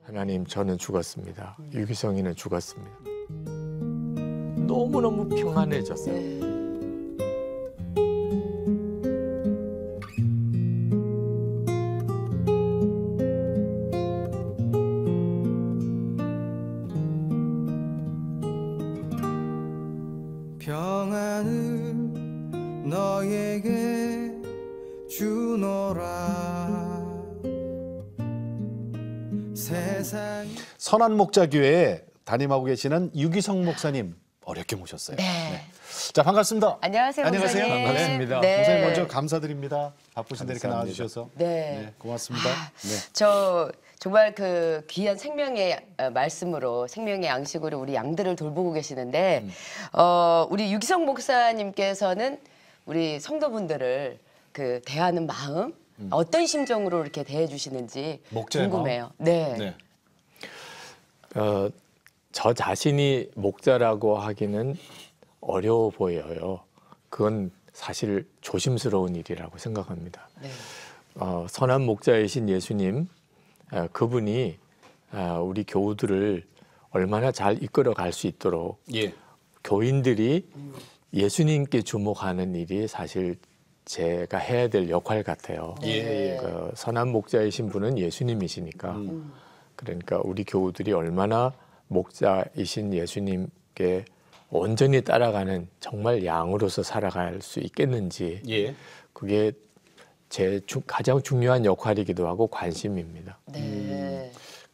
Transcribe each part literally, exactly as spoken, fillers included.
하나님, 저는 죽었습니다. 유기성이는 죽었습니다. 너무너무 평안해졌어요. 네. 평안을 너에게 주노라. 세상 선한 목자교회에 담임하고 계시는 유기성 목사님 어렵게 모셨어요. 네. 네. 자, 반갑습니다. 안녕하세요, 안녕하세요. 목사님. 반갑습니다. 네. 목사님 먼저 감사드립니다. 바쁘신데 이렇게 감사합니다. 나와주셔서. 네. 네, 고맙습니다. 아, 네. 저 정말 그 귀한 생명의 어, 말씀으로 생명의 양식으로 우리 양들을 돌보고 계시는데 음. 어, 우리 유기성 목사님께서는 우리 성도분들을 그 대하는 마음 음. 어떤 심정으로 이렇게 대해 주시는지 목자의 궁금해요. 네. 네. 어, 저 자신이 목자라고 하기는 어려워 보여요. 그건 사실 조심스러운 일이라고 생각합니다. 네. 어, 선한 목자이신 예수님, 어, 그분이 어, 우리 교우들을 얼마나 잘 이끌어 갈 수 있도록 예. 교인들이 예수님께 주목하는 일이 사실 제가 해야 될 역할 같아요. 예, 예. 그 선한 목자이신 분은 예수님이시니까. 음. 그러니까 우리 교우들이 얼마나 목자이신 예수님께 온전히 따라가는 정말 양으로서 살아갈 수 있겠는지, 예. 그게 제 주, 가장 중요한 역할이기도 하고 관심입니다. 네.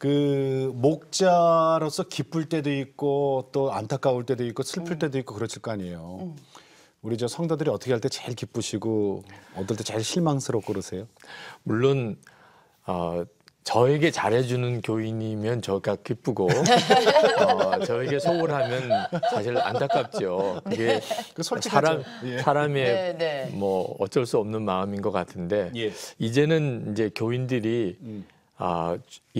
그 목자로서 기쁠 때도 있고 또 안타까울 때도 있고 슬플 때도 있고 그렇을 거 아니에요. 음. 우리 저 성도들이 어떻게 할 때 제일 기쁘시고 어떨 때 제일 실망스럽고 그러세요? 물론 어, 저에게 잘해주는 교인이면 저가 기쁘고 어, 저에게 소홀하면 사실 안타깝죠. 그게 그 솔직하죠. 사람 예. 사람의 네, 네. 뭐 어쩔 수 없는 마음인 것 같은데 예. 이제는 이제 교인들이 음. 아,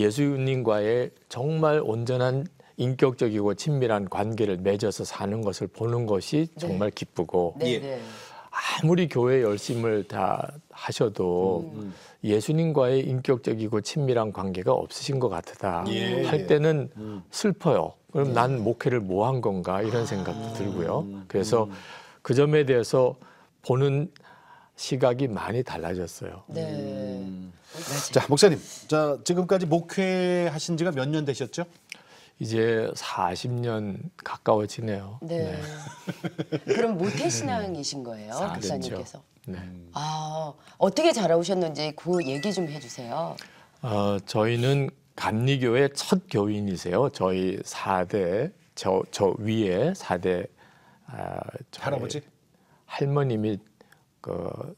예수님과의 정말 온전한 인격적이고 친밀한 관계를 맺어서 사는 것을 보는 것이 정말 기쁘고 네. 예. 네. 아무리 교회 열심을 다 하셔도 음. 예수님과의 인격적이고 친밀한 관계가 없으신 것 같다 예. 할 때는 음. 슬퍼요. 그럼 난 목회를 뭐 한 건가 이런 생각도 들고요. 음. 그래서 그 점에 대해서 보는 시각이 많이 달라졌어요. 네. 음. 맞아요. 자, 목사님. 자, 지금까지 목회 하신 지가 몇 년 되셨죠? 이제 사십 년 가까워지네요. 네. 그럼 모태신앙이신 거예요, 아, 목사님께서? 네. 아, 어떻게 자라오셨는지 그 얘기 좀 해주세요. 어, 저희는 감리교회 첫 교인이세요. 저희 사 대, 저, 저 위에 사 대 아, 저희 할아버지? 할머님이 그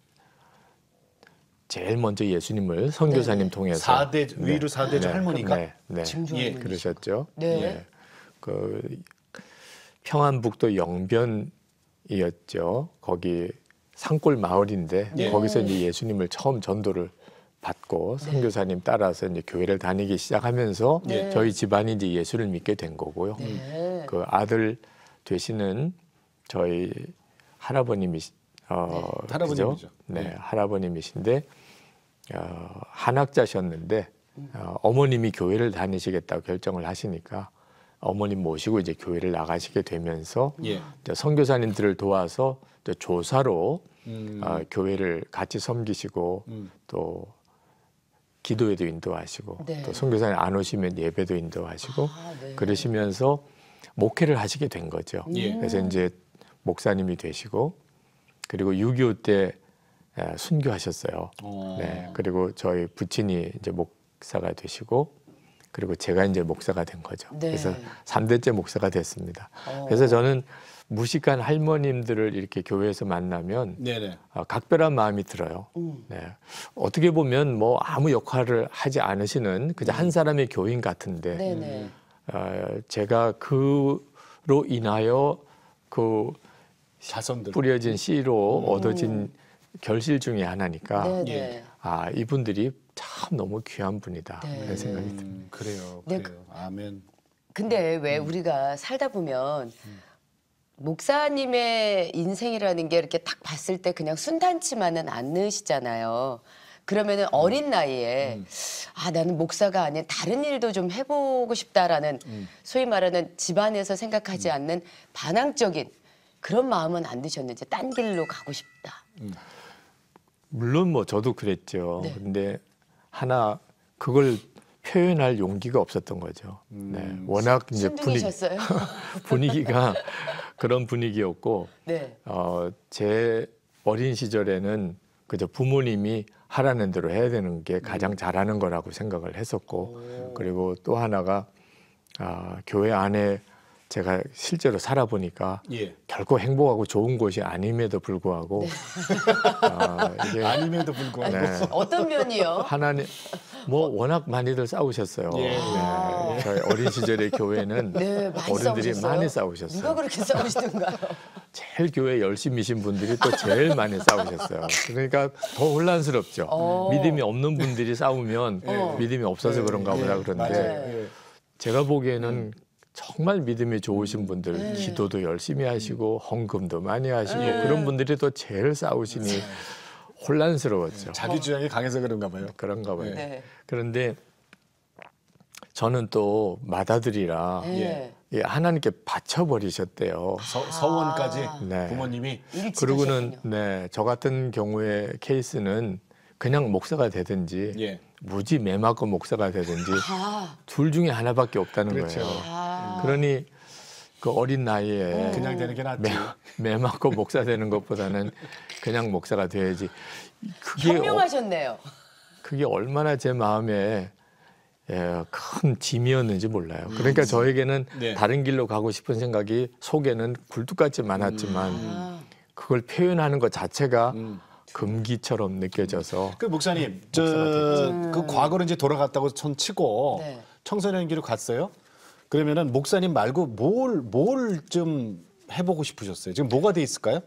제일 먼저 예수님을 선교사님 네네. 통해서 사 대 위로 사 대 할머니가? 네, 네. 증조 예, 할머니. 그러셨죠. 네. 예. 그 평안북도 영변이었죠. 거기 산골 마을인데 네. 거기서 이제 예수님을 처음 전도를 받고 선교사님 따라서 이제 교회를 다니기 시작하면서 네. 저희 집안이 이제 예수를 믿게 된 거고요. 네. 그 아들 되시는 저희 할아버님이 어, 네. 할아버님이죠. 그죠? 네, 네. 할아버님이신데 어, 한학자셨는데 어, 어머님이 교회를 다니시겠다고 결정을 하시니까 어머님 모시고 이제 교회를 나가시게 되면서 예. 이제 선교사님들을 도와서 이제 조사로 음. 어, 교회를 같이 섬기시고 음. 또 기도에도 인도하시고 네. 또 선교사님 안 오시면 예배도 인도하시고 아, 네. 그러시면서 목회를 하시게 된 거죠. 예. 그래서 이제 목사님이 되시고 그리고 육이오 때 에, 순교하셨어요. 어. 네. 그리고 저희 부친이 이제 목사가 되시고 그리고 제가 이제 목사가 된 거죠. 네. 그래서 삼 대째 목사가 됐습니다. 어. 그래서 저는 무식한 할머님들을 이렇게 교회에서 만나면 네네. 어, 각별한 마음이 들어요. 음. 네. 어떻게 보면 뭐 아무 역할을 하지 않으시는 그저 한 사람의 교인 같은데 네네. 어, 제가 그로 인하여 그 자손들. 뿌려진 씨로 얻어진 결실 중에 하나니까 네네. 예. 아 이분들이 참 너무 귀한 분이다 네. 그런 생각이 듭니다. 음, 그래요. 네, 그래요. 아멘. 근데 왜 우리가 살다 보면 목사님의 인생이라는 게 이렇게 딱 봤을 때 그냥 순탄치만은 않으시잖아요. 그러면은 어린 나이에 아 나는 목사가 아닌 다른 일도 좀 해보고 싶다라는 소위 말하는 집안에서 생각하지 않는 반항적인 그런 마음은 안 드셨는지 딴 길로 가고 싶다. 물론 뭐 저도 그랬죠. 네. 근데 하나 그걸 표현할 용기가 없었던 거죠. 네. 워낙 이제 분위기, 순둥이셨어요? 분위기가 그런 분위기였고 네. 어, 제 어린 시절에는 그저 부모님이 하라는 대로 해야 되는 게 가장 잘하는 거라고 생각을 했었고 그리고 또 하나가 아, 교회 안에 제가 실제로 살아보니까 예. 결코 행복하고 좋은 곳이 아님에도 불구하고 아, 이게 아님에도 불구하고 네. 어떤 면이요? 하나님 뭐 워낙 많이들 싸우셨어요. 예. 네. 저희 어린 시절의 교회는 네, 많이 어른들이 싸우셨어요? 많이 싸우셨어요. 누가 그렇게 싸우시던가요? 제일 교회 열심히신 분들이 또 제일 많이 싸우셨어요. 그러니까 더 혼란스럽죠. 어. 믿음이 없는 분들이 싸우면 어. 믿음이 없어서 그런가 보다 그런데 맞아요. 예. 제가 보기에는 정말 믿음이 좋으신 분들 네. 기도도 열심히 하시고 헌금도 많이 하시고 네. 그런 분들이 또 제일 싸우시니 혼란스러웠죠. 자기 주장이 강해서 그런가 봐요. 그런가 봐요. 네. 그런데 저는 또 맏아들이라 네. 예, 하나님께 바쳐버리셨대요. 서, 서원까지 네. 부모님이 일찍 그리고는 하셨군요. 네, 저 같은 경우의 케이스는 그냥 목사가 되든지 예. 무지 매 맞고 목사가 되든지 아, 둘 중에 하나밖에 없다는 그렇죠. 거예요. 아. 그러니 그 어린 나이에 그냥 되는 게 낫지. 매, 매 맞고 목사 되는 것보다는 그냥 목사가 돼야지. 그게 어, 현명하셨네요. 그게 얼마나 제 마음에 예, 큰 짐이었는지 몰라요. 그러니까 저에게는 네. 다른 길로 가고 싶은 생각이 속에는 굴뚝같이 많았지만 아. 그걸 표현하는 것 자체가 음. 금기처럼 느껴져서 그 목사님, 저 됐죠. 그 과거로 이제 돌아갔다고 천 치고 네. 청소년기로 갔어요. 그러면은 목사님 말고 뭘 뭘 좀 해보고 싶으셨어요? 지금 뭐가 돼 있을까요?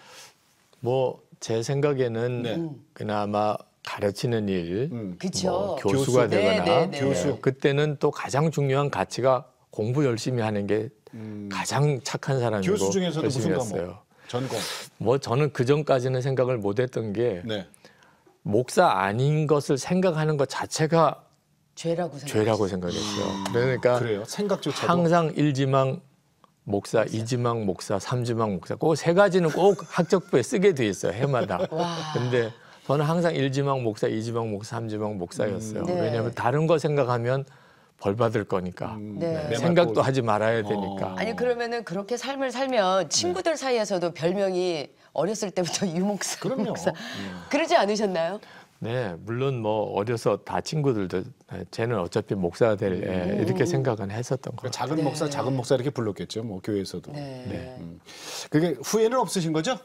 뭐 제 생각에는 네. 그나마 가르치는 일, 음. 그쵸. 뭐 교수가 교수. 되거나 네, 네, 네. 교수. 그때는 또 가장 중요한 가치가 공부 열심히 하는 게 가장 착한 사람이고 교수 중에서도 무슨 과목? 열심히였어요. 전공. 뭐 저는 그 전까지는 생각을 못했던 게 네. 목사 아닌 것을 생각하는 것 자체가 죄라고 생각. 죄라고 생각했어요. 그러니까 그래요. 생각조차도. 항상 일지망 목사, 이지망 목사, 삼지망 목사 그 세 가지는 꼭 학적부에 쓰게 돼 있어요. 해마다. 와. 근데 저는 항상 일지망 목사, 이지망 목사, 삼지망 목사였어요. 음, 네. 왜냐하면 다른 거 생각하면 벌 받을 거니까. 네. 내 생각도 맞고. 하지 말아야 되니까. 아니 그러면은 그렇게 삶을 살면 친구들 사이에서도 별명이 어렸을 때부터 유목사, 그럼요. 목사 그러지 않으셨나요? 네, 물론 뭐 어려서 다 친구들도 쟤는 어차피 목사가 될 애 이렇게 생각은 했었던 거예요. 작은 목사, 작은 목사 이렇게 불렀겠죠. 뭐 교회에서도. 네. 그게 후회는 없으신 거죠?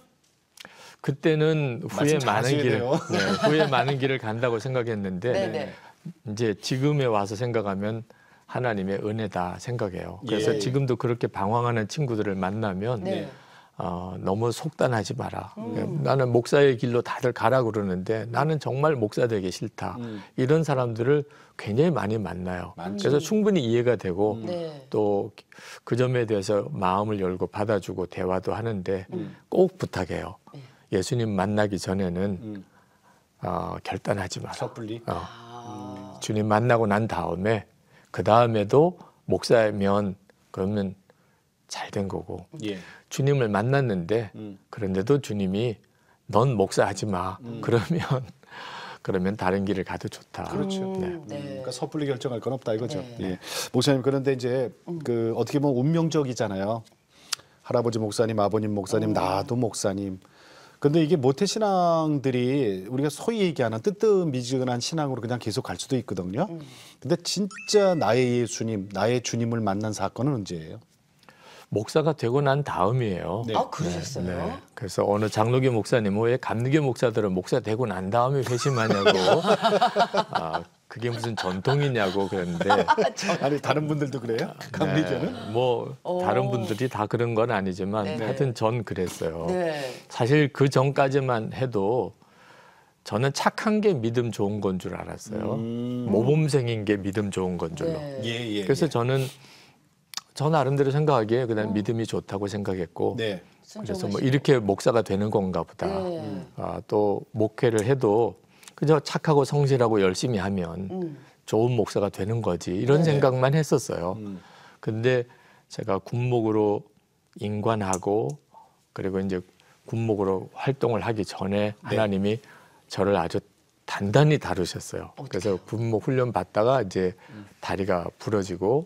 그때는 후회 말씀 잘 많은 하셔야 길을 돼요. 네, 후회 많은 길을 간다고 생각했는데 네, 네. 이제 지금에 와서 생각하면 하나님의 은혜다 생각해요. 그래서 예. 지금도 그렇게 방황하는 친구들을 만나면 네. 어, 너무 속단하지 마라. 나는 목사의 길로 다들 가라 그러는데 나는 정말 목사 되기 싫다. 이런 사람들을 굉장히 많이 만나요. 많죠. 그래서 충분히 이해가 되고 네. 또 그 점에 대해서 마음을 열고 받아주고 대화도 하는데 꼭 부탁해요. 예수님 만나기 전에는 음. 어, 결단하지 마라. 섣불리. 어, 아. 주님 만나고 난 다음에 그 다음에도 목사면 그러면 잘 된 거고 예. 주님을 만났는데 음. 그런데도 주님이 넌 목사하지 마. 그러면 그러면 다른 길을 가도 좋다. 그렇죠. 네. 네. 그러니까 섣불리 결정할 건 없다 이거죠. 네. 예. 목사님 그런데 이제 그 어떻게 보면 운명적이잖아요. 할아버지 목사님, 아버님 목사님, 나도 목사님. 근데 이게 모태신앙들이 우리가 소위 얘기하는 뜨뜻미지근한 신앙으로 그냥 계속 갈 수도 있거든요. 근데 진짜 나의 예수님, 나의 주님을 만난 사건은 언제예요? 목사가 되고 난 다음이에요. 네. 아 그러셨어요? 네. 그래서 어느 장로교 목사님 왜 감리교 목사들은 목사 되고 난 다음에 회심하냐고 아, 그게 무슨 전통이냐고 그랬는데 아니 다른 분들도 그래요? 감리교는? 네, 뭐 다른 분들이 다 그런 건 아니지만 네. 하여튼 전 그랬어요. 네. 사실 그 전까지만 해도 저는 착한 게 믿음 좋은 건 줄 알았어요. 음. 모범생인 게 믿음 좋은 건 줄로. 네. 예, 예. 그래서 예. 저는 저 나름대로 생각하기에 그다음 믿음이 좋다고 생각했고 네. 그래서 뭐 이렇게 목사가 되는 건가 보다. 네. 아, 또 목회를 해도 그저 착하고 성실하고 열심히 하면 음. 좋은 목사가 되는 거지 이런 네. 생각만 했었어요. 음. 근데 제가 군목으로 임관하고 그리고 이제 군목으로 활동을 하기 전에 하나님이 저를 아주 단단히 다루셨어요. 그래서 군목 훈련 받다가 이제 다리가 부러지고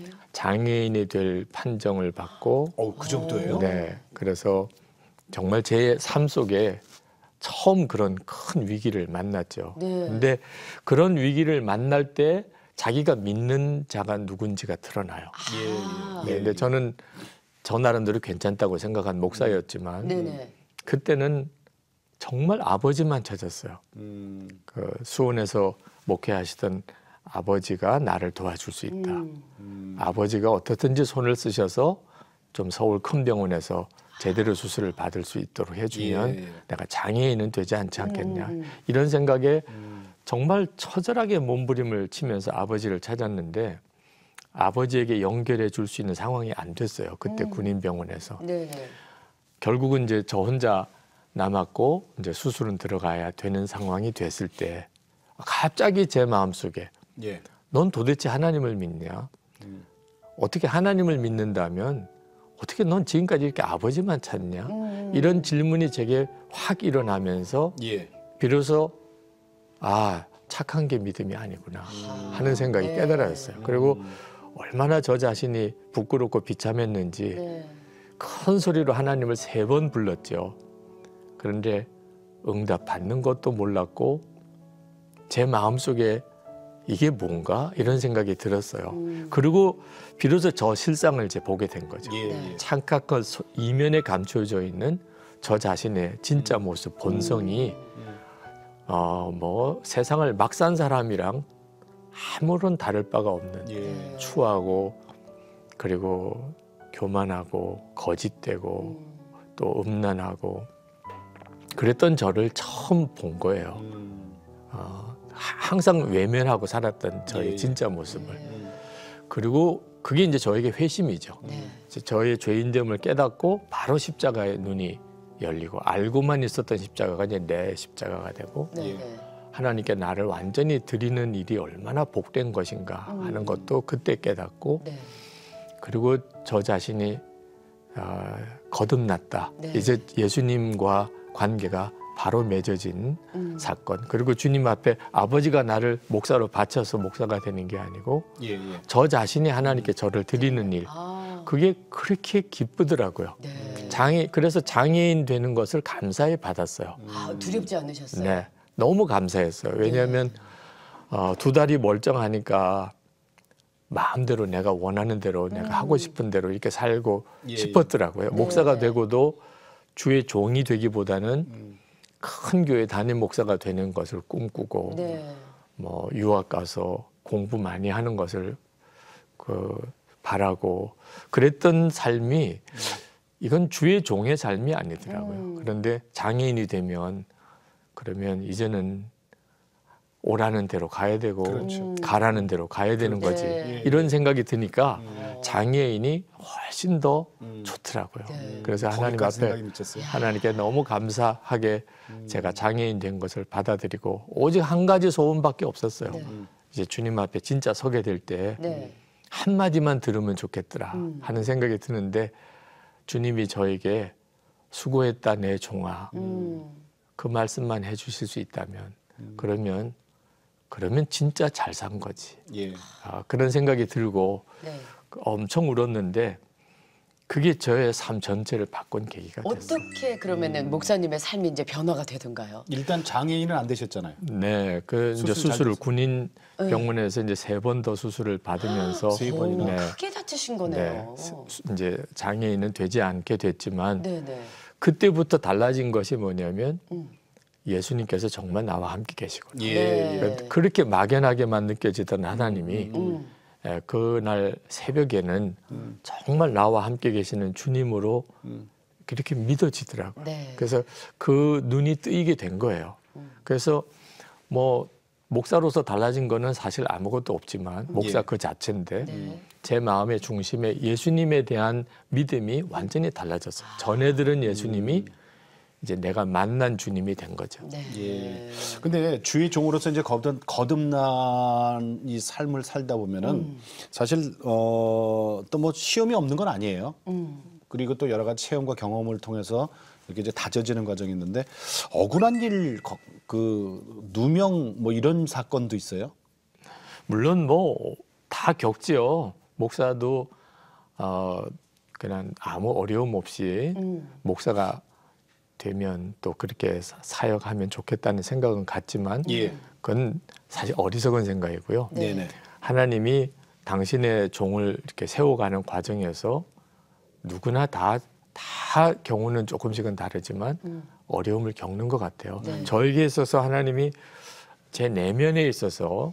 장애인이 될 판정을 받고 어, 그 정도예요? 네. 그래서 정말 제 삶 속에 처음 그런 큰 위기를 만났죠. 네. 근데 그런 위기를 만날 때 자기가 믿는 자가 누군지가 드러나요. 아. 네, 근데 저는 저 나름대로 괜찮다고 생각한 목사였지만 네네. 그때는 정말 아버지만 찾았어요. 음. 그 수원에서 목회하시던 아버지가 나를 도와줄 수 있다. 음. 아버지가 어떻든지 손을 쓰셔서 좀 서울 큰 병원에서 제대로 수술을 받을 수 있도록 해주면 예. 내가 장애인은 되지 않지 않겠냐. 음. 이런 생각에 음. 정말 처절하게 몸부림을 치면서 아버지를 찾았는데 아버지에게 연결해 줄 수 있는 상황이 안 됐어요. 그때 음. 군인병원에서. 네네. 결국은 이제 저 혼자 남았고 이제 수술은 들어가야 되는 상황이 됐을 때 갑자기 제 마음속에 예. 넌 도대체 하나님을 믿냐? 음. 어떻게 하나님을 믿는다면 어떻게 넌 지금까지 이렇게 아버지만 찾냐? 음. 이런 질문이 제게 확 일어나면서 예. 비로소 아 착한 게 믿음이 아니구나 하는 생각이 네. 깨달았어요. 그리고 음. 얼마나 저 자신이 부끄럽고 비참했는지 네. 큰 소리로 하나님을 세 번 불렀죠. 그런데 응답 받는 것도 몰랐고 제 마음속에 이게 뭔가 이런 생각이 들었어요. 음. 그리고 비로소 저 실상을 이제 보게 된 거죠. 예. 네. 예. 창각한 소- 이면에 감춰져 있는 저 자신의 진짜 모습, 본성이 음. 어, 뭐 세상을 막 산 사람이랑 아무런 다를 바가 없는 예. 추하고 그리고 교만하고 거짓되고 음. 또 음란하고 그랬던 저를 처음 본 거예요. 음. 어, 하- 항상 외면하고 살았던 저의 예. 진짜 모습을. 음. 그리고 그게 이제 저에게 회심이죠. 네. 이제 저의 죄인됨을 깨닫고 바로 십자가의 눈이 열리고 알고만 있었던 십자가가 이제 내 십자가가 되고 네. 예. 네. 하나님께 나를 완전히 드리는 일이 얼마나 복된 것인가 하는 것도 그때 깨닫고 네. 그리고 저 자신이 어, 거듭났다. 네. 이제 예수님과 관계가 바로 맺어진 음. 사건. 그리고 주님 앞에 아버지가 나를 목사로 바쳐서 목사가 되는 게 아니고 예. 예. 저 자신이 하나님께 저를 드리는 일. 아. 그게 그렇게 기쁘더라고요. 네. 장애 그래서 장애인 되는 것을 감사히 받았어요. 아, 두렵지 않으셨어요? 네, 너무 감사했어요. 왜냐하면 어, 두 다리 멀쩡하니까 마음대로 내가 원하는 대로 내가 하고 싶은 대로 이렇게 살고 예, 싶었더라고요. 목사가 네. 되고도 주의 종이 되기보다는 음. 큰 교회 담임 목사가 되는 것을 꿈꾸고 네. 뭐 유학 가서 공부 많이 하는 것을 그 바라고 그랬던 삶이 이건 주의 종의 삶이 아니더라고요. 음. 그런데 장애인이 되면 그러면 이제는 오라는 대로 가야 되고 그렇죠. 가라는 대로 가야 되는 거지. 네. 이런 생각이 드니까 음. 장애인이 훨씬 더 음. 좋더라고요. 네. 그래서 하나님 거기까지 앞에 생각이 미쳤어요. 하나님께 너무 감사하게 음. 제가 장애인 된 것을 받아들이고 오직 한 가지 소원밖에 없었어요. 네. 이제 주님 앞에 진짜 서게 될 때 네. 한마디만 들으면 좋겠더라 음. 하는 생각이 드는데 주님이 저에게 수고했다 내 종아 음. 그 말씀만 해주실 수 있다면 그러면 그러면 진짜 잘 산 거지. 예. 아, 그런 생각이 들고 네. 엄청 울었는데 그게 저의 삶 전체를 바꾼 계기가 됐어요. 어떻게 그러면은 목사님의 삶이 이제 변화가 되던가요? 일단 장애인은 안 되셨잖아요. 네, 그 이제 수술 잘 수술을 됐어요. 군인 네. 병원에서 이제 세 번 더 수술을 받으면서 세 번이나. 네, 크게 다치신 네, 거네요. 수- 수- 이제 장애인은 되지 않게 됐지만 네, 네. 그때부터 달라진 것이 뭐냐면 음. 예수님께서 정말 나와 함께 계시구나. 예. 네. 그러니까 그렇게 막연하게만 느껴지던 하나님이 음. 예, 그날 새벽에는 정말 나와 함께 계시는 주님으로 음. 그렇게 믿어지더라고요. 네. 그래서 그 눈이 뜨이게 된 거예요. 그래서 뭐 목사로서 달라진 거는 사실 아무것도 없지만 목사 예. 그 자체인데 네. 제 마음의 중심에 예수님에 대한 믿음이 완전히 달라졌어요. 전에 들은 예수님이 이제 내가 만난 주님이 된 거죠. 네. 예. 근데 주의 종으로서 이제 거듭, 거듭난 이 삶을 살다 보면은 음. 사실 어, 또 뭐 시험이 없는 건 아니에요. 음. 그리고 또 여러 가지 체험과 경험을 통해서 이렇게 이제 다져지는 과정이 있는데 억울한 일, 거- 그 누명 뭐 이런 사건도 있어요. 물론 뭐 다 겪지요. 목사도 어 그냥 아무 어려움 없이 음. 목사가 되면 또 그렇게 사- 사역하면 좋겠다는 생각은 갖지만 예. 그건 사실 어리석은 생각이고요. 네. 네네. 하나님이 당신의 종을 이렇게 세워가는 과정에서 누구나 다, 다 경우는 조금씩은 다르지만 음. 어려움을 겪는 것 같아요. 네. 저에게 있어서 하나님이 제 내면에 있어서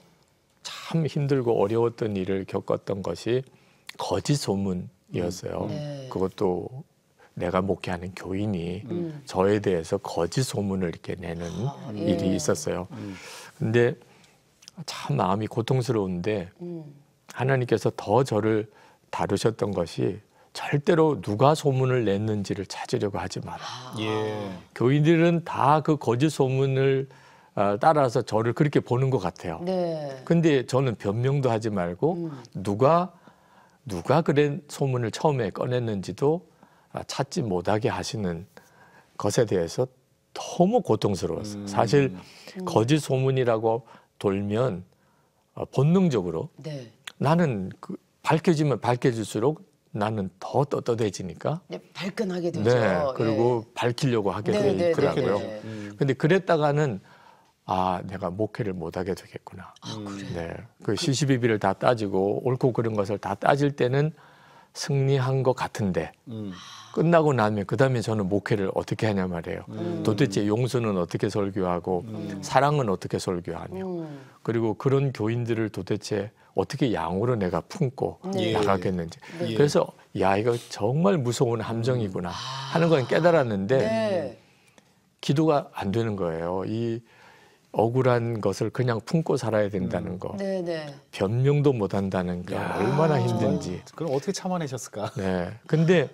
참 힘들고 어려웠던 일을 겪었던 것이 거짓 소문이었어요. 네. 그것도 내가 목회하는 교인이 음. 저에 대해서 거짓 소문을 이렇게 내는 아, 예. 일이 있었어요. 근데 참 마음이 고통스러운데 음. 하나님께서 더 저를 다루셨던 것이 절대로 누가 소문을 냈는지를 찾으려고 하지 마라. 예. 교인들은 다 그 거짓 소문을 어, 따라서 저를 그렇게 보는 것 같아요. 네. 근데 저는 변명도 하지 말고 음. 누가 누가 그런 소문을 처음에 꺼냈는지도 아, 찾지 못하게 하시는 것에 대해서 너무 고통스러웠어요. 음. 사실 거짓 소문이라고 돌면 어, 본능적으로 네. 나는 그 밝혀지면 밝혀질수록 나는 더 떳떳해지니까 네, 발끈하게 되죠. 네, 그리고 예. 밝히려고 하게 네, 네, 되더라고요. 네, 네. 음. 근데 그랬다가는 아 내가 목회를 못하게 되겠구나. 아, 그래. 네, 그 시시비비를 다 따지고 옳고 그른 것을 다 따질 때는 승리한 것 같은데 음. 끝나고 나면 그 다음에 저는 목회를 어떻게 하냐 말이에요. 음. 도대체 용서는 어떻게 설교하고 사랑은 어떻게 설교하며 음. 그리고 그런 교인들을 도대체 어떻게 양으로 내가 품고 네. 나가겠는지. 네. 그래서 야 이거 정말 무서운 함정이구나 하는 건 깨달았는데 네. 기도가 안 되는 거예요. 이 억울한 것을 그냥 품고 살아야 된다는 거. 네, 네. 변명도 못 한다는 게 얼마나 힘든지. 그럼 어떻게 참아내셨을까? 네. 근데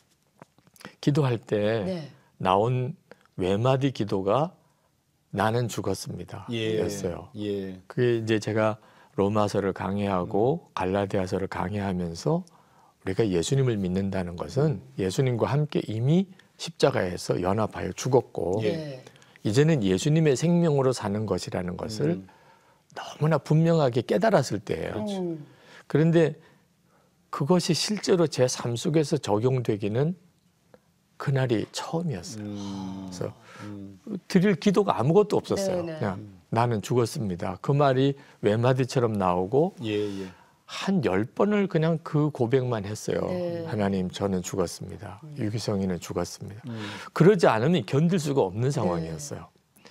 기도할 때 네. 나온 외마디 기도가 나는 죽었습니다. 예. 였어요. 예. 그게 이제 제가 로마서를 강해하고 갈라디아서를 강해하면서 우리가 예수님을 믿는다는 것은 예수님과 함께 이미 십자가에서 연합하여 죽었고 예. 네. 이제는 예수님의 생명으로 사는 것이라는 것을 음. 너무나 분명하게 깨달았을 때예요. 음. 그런데 그것이 실제로 제 삶 속에서 적용되기는 그날이 처음이었어요. 음. 그래서 음. 드릴 기도가 아무것도 없었어요. 네네. 그냥 나는 죽었습니다. 그 말이 외마디처럼 나오고 예, 예. 한 열 번을 그냥 그 고백만 했어요. 네. 하나님 저는 죽었습니다. 유기성이는 죽었습니다. 음. 그러지 않으면 견딜 수가 없는 상황이었어요.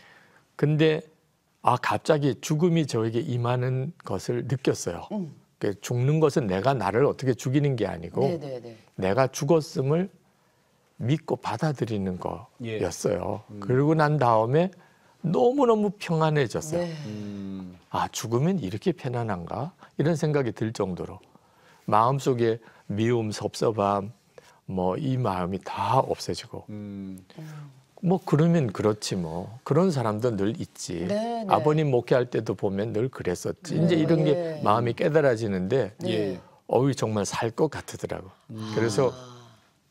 근데 아 갑자기 죽음이 저에게 임하는 것을 느꼈어요. 음. 그 죽는 것은 내가 나를 어떻게 죽이는 게 아니고 네, 네, 네. 내가 죽었음을 믿고 받아들이는 예. 거였어요. 그러고 난 다음에 너무너무 평안해졌어요. 네. 음. 아 죽으면 이렇게 편안한가? 이런 생각이 들 정도로 마음속에 미움, 섭섭함 뭐 이 마음이 다 없어지고 음. 뭐 그러면 그렇지 뭐 그런 사람도 늘 있지. 네, 네. 아버님 목회할 때도 보면 늘 그랬었지. 네, 이제 이런 게 예. 마음이 깨달아지는데 예. 어이 정말 살 것 같더라고. 그래서 아.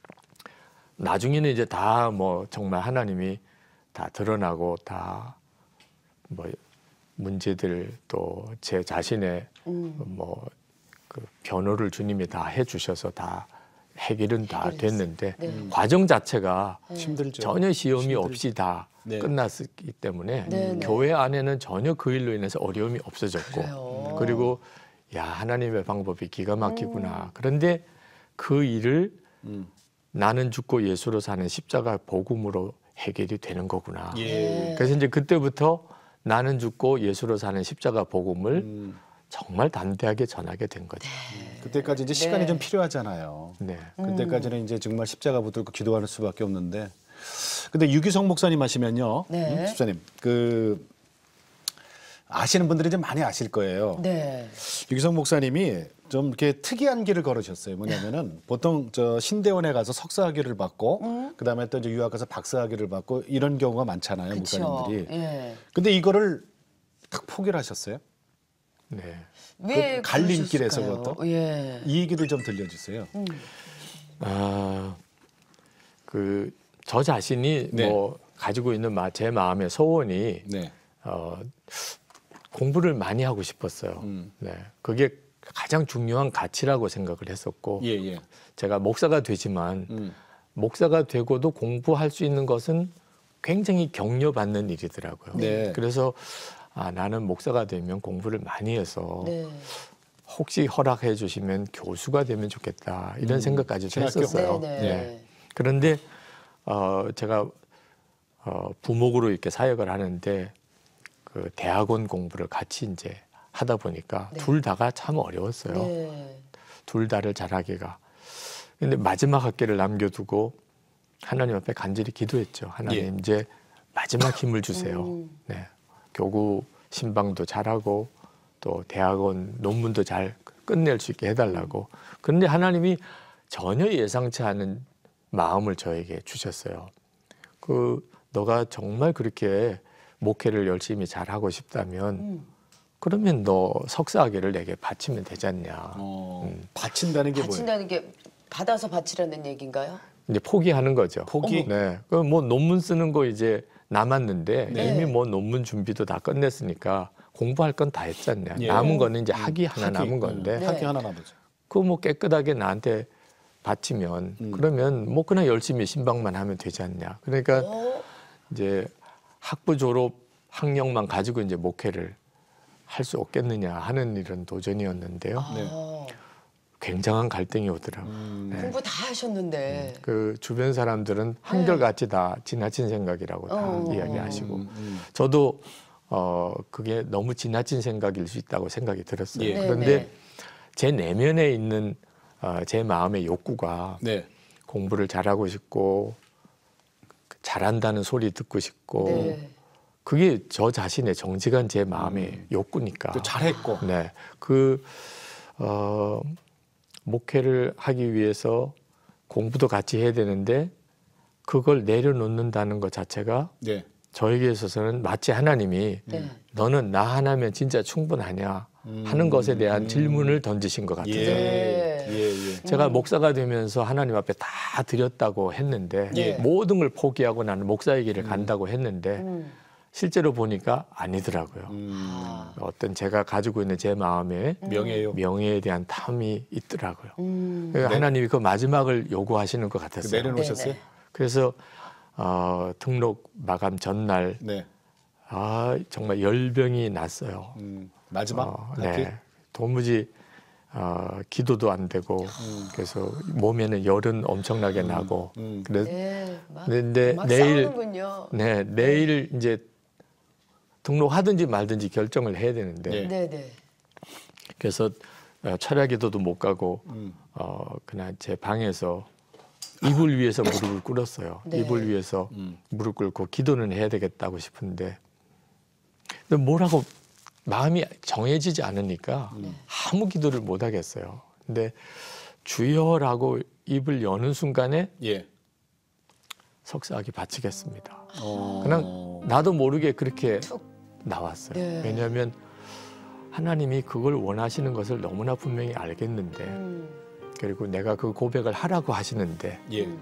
나중에는 이제 다 뭐 정말 하나님이 다 드러나고 다 뭐 문제들 또 제 자신의 음. 뭐 그 변호를 주님이 다 해주셔서 다 해결은 다 해결했어요. 됐는데 네. 과정 자체가 힘들죠. 전혀 시험이 힘들- 없이 다 네. 끝났기 때문에 네, 네. 교회 안에는 전혀 그 일로 인해서 어려움이 없어졌고 그래요. 그리고 야 하나님의 방법이 기가 막히구나. 그런데 그 일을 음. 나는 죽고 예수로 사는 십자가 복음으로 해결이 되는 거구나. 예. 네. 그래서 이제 그때부터 나는 죽고 예수로 사는 십자가 복음을 음. 정말 담대하게 전하게 된 거죠. 그때까지 이제 시간이 네. 좀 필요하잖아요. 네. 그때까지는 이제 정말 십자가 붙들고 기도하는 수밖에 없는데. 근데 유기성 목사님 하시면요. 네. 음, 집사님 그 아시는 분들이 좀 많이 아실 거예요. 네. 유기성 목사님이 좀 이렇게 특이한 길을 걸으셨어요. 뭐냐면은 보통 저 신대원에 가서 석사학위를 받고 음. 그다음에 또 이제 유학 가서 박사학위를 받고 이런 경우가 많잖아요, 그쵸. 목사님들이. 예. 근데 이거를 딱 포기를 하셨어요. 네. 왜 그 갈림길에서 그러셨을까요? 그것도? 예. 이 얘기를 좀 들려주세요. 아, 그 저 자신이 네. 뭐 가지고 있는 마, 제 마음의 소원이 네. 어, 공부를 많이 하고 싶었어요. 음. 네, 그게 가장 중요한 가치라고 생각을 했었고, 예, 예. 제가 목사가 되지만 음. 목사가 되고도 공부할 수 있는 것은 굉장히 격려받는 일이더라고요. 네. 그래서 아, 나는 목사가 되면 공부를 많이 해서 네. 혹시 허락해 주시면 교수가 되면 좋겠다 이런 음, 생각까지도 신학교? 했었어요. 네, 네. 네. 그런데 어, 제가 어, 부목으로 이렇게 사역을 하는데 그 대학원 공부를 같이 이제 하다 보니까 네. 둘 다가 참 어려웠어요. 네. 둘 다를 잘하기가. 근데 마지막 학기를 남겨두고 하나님 앞에 간절히 기도했죠. 하나님 예. 이제 마지막 힘을 주세요. 음. 네. 교구 신방도 잘하고 또 대학원 논문도 잘 끝낼 수 있게 해달라고. 그런데 하나님이 전혀 예상치 않은 마음을 저에게 주셨어요. 그 너가 정말 그렇게 목회를 열심히 잘하고 싶다면 음. 그러면 너 석사학위를 내게 바치면 되지 않냐. 어, 음. 바친다는 게 뭐예요? 바친다는 게 받아서 바치라는 얘기인가요? 이제 포기하는 거죠. 포기? 네. 그 뭐 논문 쓰는 거 이제 남았는데 네. 이미 뭐 논문 준비도 다 끝냈으니까 공부할 건 다 했지 않냐. 예. 남은 거는 이제 학위 하나 학위, 남은 건데 음, 네. 학위 하나 남았죠. 그거 뭐 깨끗하게 나한테 바치면 음. 그러면 뭐 그냥 열심히 신방만 하면 되지 않냐. 그러니까 어? 이제 학부 졸업 학력만 가지고 이제 목회를 할 수 없겠느냐 하는 이런 도전이었는데요. 네. 아, 굉장한 갈등이 오더라고요. 음. 네. 공부 다 하셨는데. 그 주변 사람들은 한결같이 다 지나친 생각이라고 다 어. 이야기하시고 음, 음. 저도 어 그게 너무 지나친 생각일 수 있다고 생각이 들었어요. 예. 그런데 네. 제 내면에 있는 어, 제 마음의 욕구가 네. 공부를 잘하고 싶고 잘한다는 소리 듣고 싶고 네. 그게 저 자신의 정직한 제 마음의 욕구니까. 또 잘했고. 네, 그 어, 목회를 하기 위해서 공부도 같이 해야 되는데 그걸 내려놓는다는 것 자체가 네. 저에게 있어서는 마치 하나님이 네. 너는 나 하나면 진짜 충분하냐 하는 것에 대한 질문을 던지신 것 같아요. 예. 네. 예, 예. 제가 목사가 되면서 하나님 앞에 다 드렸다고 했는데 네. 모든 걸 포기하고 나는 목사의 길을 간다고 했는데 음. 실제로 보니까 아니더라고요. 음. 아. 어떤 제가 가지고 있는 제 마음에 명예요. 명예에 대한 탐이 있더라고요. 음. 그러니까 네. 하나님이 그 마지막을 요구하시는 것 그 같았어요. 내려놓으셨어요? 네네. 그래서 어, 등록 마감 전날 네. 아, 정말 열병이 났어요. 음. 마지막 어, 학기? 네, 도무지 어, 기도도 안 되고 그래서 몸에는 열은 엄청나게 나고 음. 그래, 네. 막, 근데 막 내일 싸우는군요. 네 내일 이제 등록하든지 말든지 결정을 해야 되는데 네. 네, 네. 그래서 어, 철야기도도 못 가고 음. 어, 그냥 제 방에서 이불 위에서 무릎을 꿇었어요. 네. 이불 위에서 음. 무릎 꿇고 기도는 해야 되겠다고 싶은데 근데 뭐라고 마음이 정해지지 않으니까 아무 기도를 못 하겠어요. 근데 주여라고 입을 여는 순간에 예. 석사학위 바치겠습니다. 어. 그냥 나도 모르게 그렇게 툭. 나왔어요. 네. 왜냐하면 하나님이 그걸 원하시는 것을 너무나 분명히 알겠는데 음. 그리고 내가 그 고백을 하라고 하시는데 예. 음.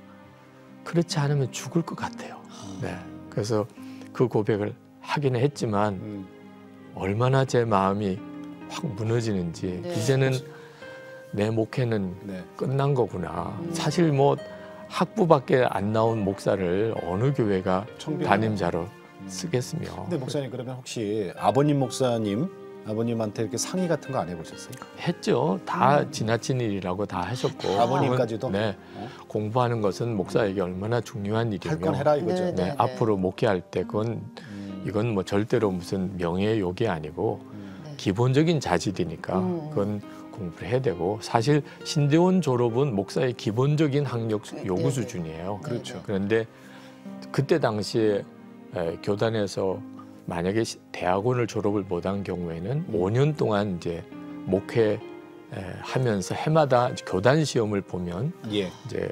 그렇지 않으면 죽을 것 같아요. 네. 그래서 그 고백을 하기는 했지만 음. 얼마나 제 마음이 확 무너지는지 네. 이제는 내 목회는 네. 끝난 거구나. 음. 사실 뭐 학부밖에 안 나온 목사를 어느 교회가 청빙. 담임자로 쓰겠으며. 근데 목사님 그러면 혹시 아버님 목사님 아버님한테 이렇게 상의 같은 거 안 해보셨어요? 했죠. 다 지나친 일이라고 다 하셨고. 음. 아버님까지도? 네. 어? 공부하는 것은 목사에게 얼마나 중요한 일이며. 할 건 해라 이거죠. 네, 네, 네. 앞으로 목회할 때 그건 음. 이건 뭐 절대로 무슨 명예의 욕이 아니고 네. 기본적인 자질이니까 음. 그건 공부를 해야 되고 사실 신대원 졸업은 목사의 기본적인 학력 수- 요구 네, 네. 수준이에요. 그렇죠. 그런데 그때 당시에 에, 교단에서 만약에 시- 대학원을 졸업을 못한 경우에는 오 년 동안 이제 목회 에, 하면서 해마다 이제 교단 시험을 보면 예. 이제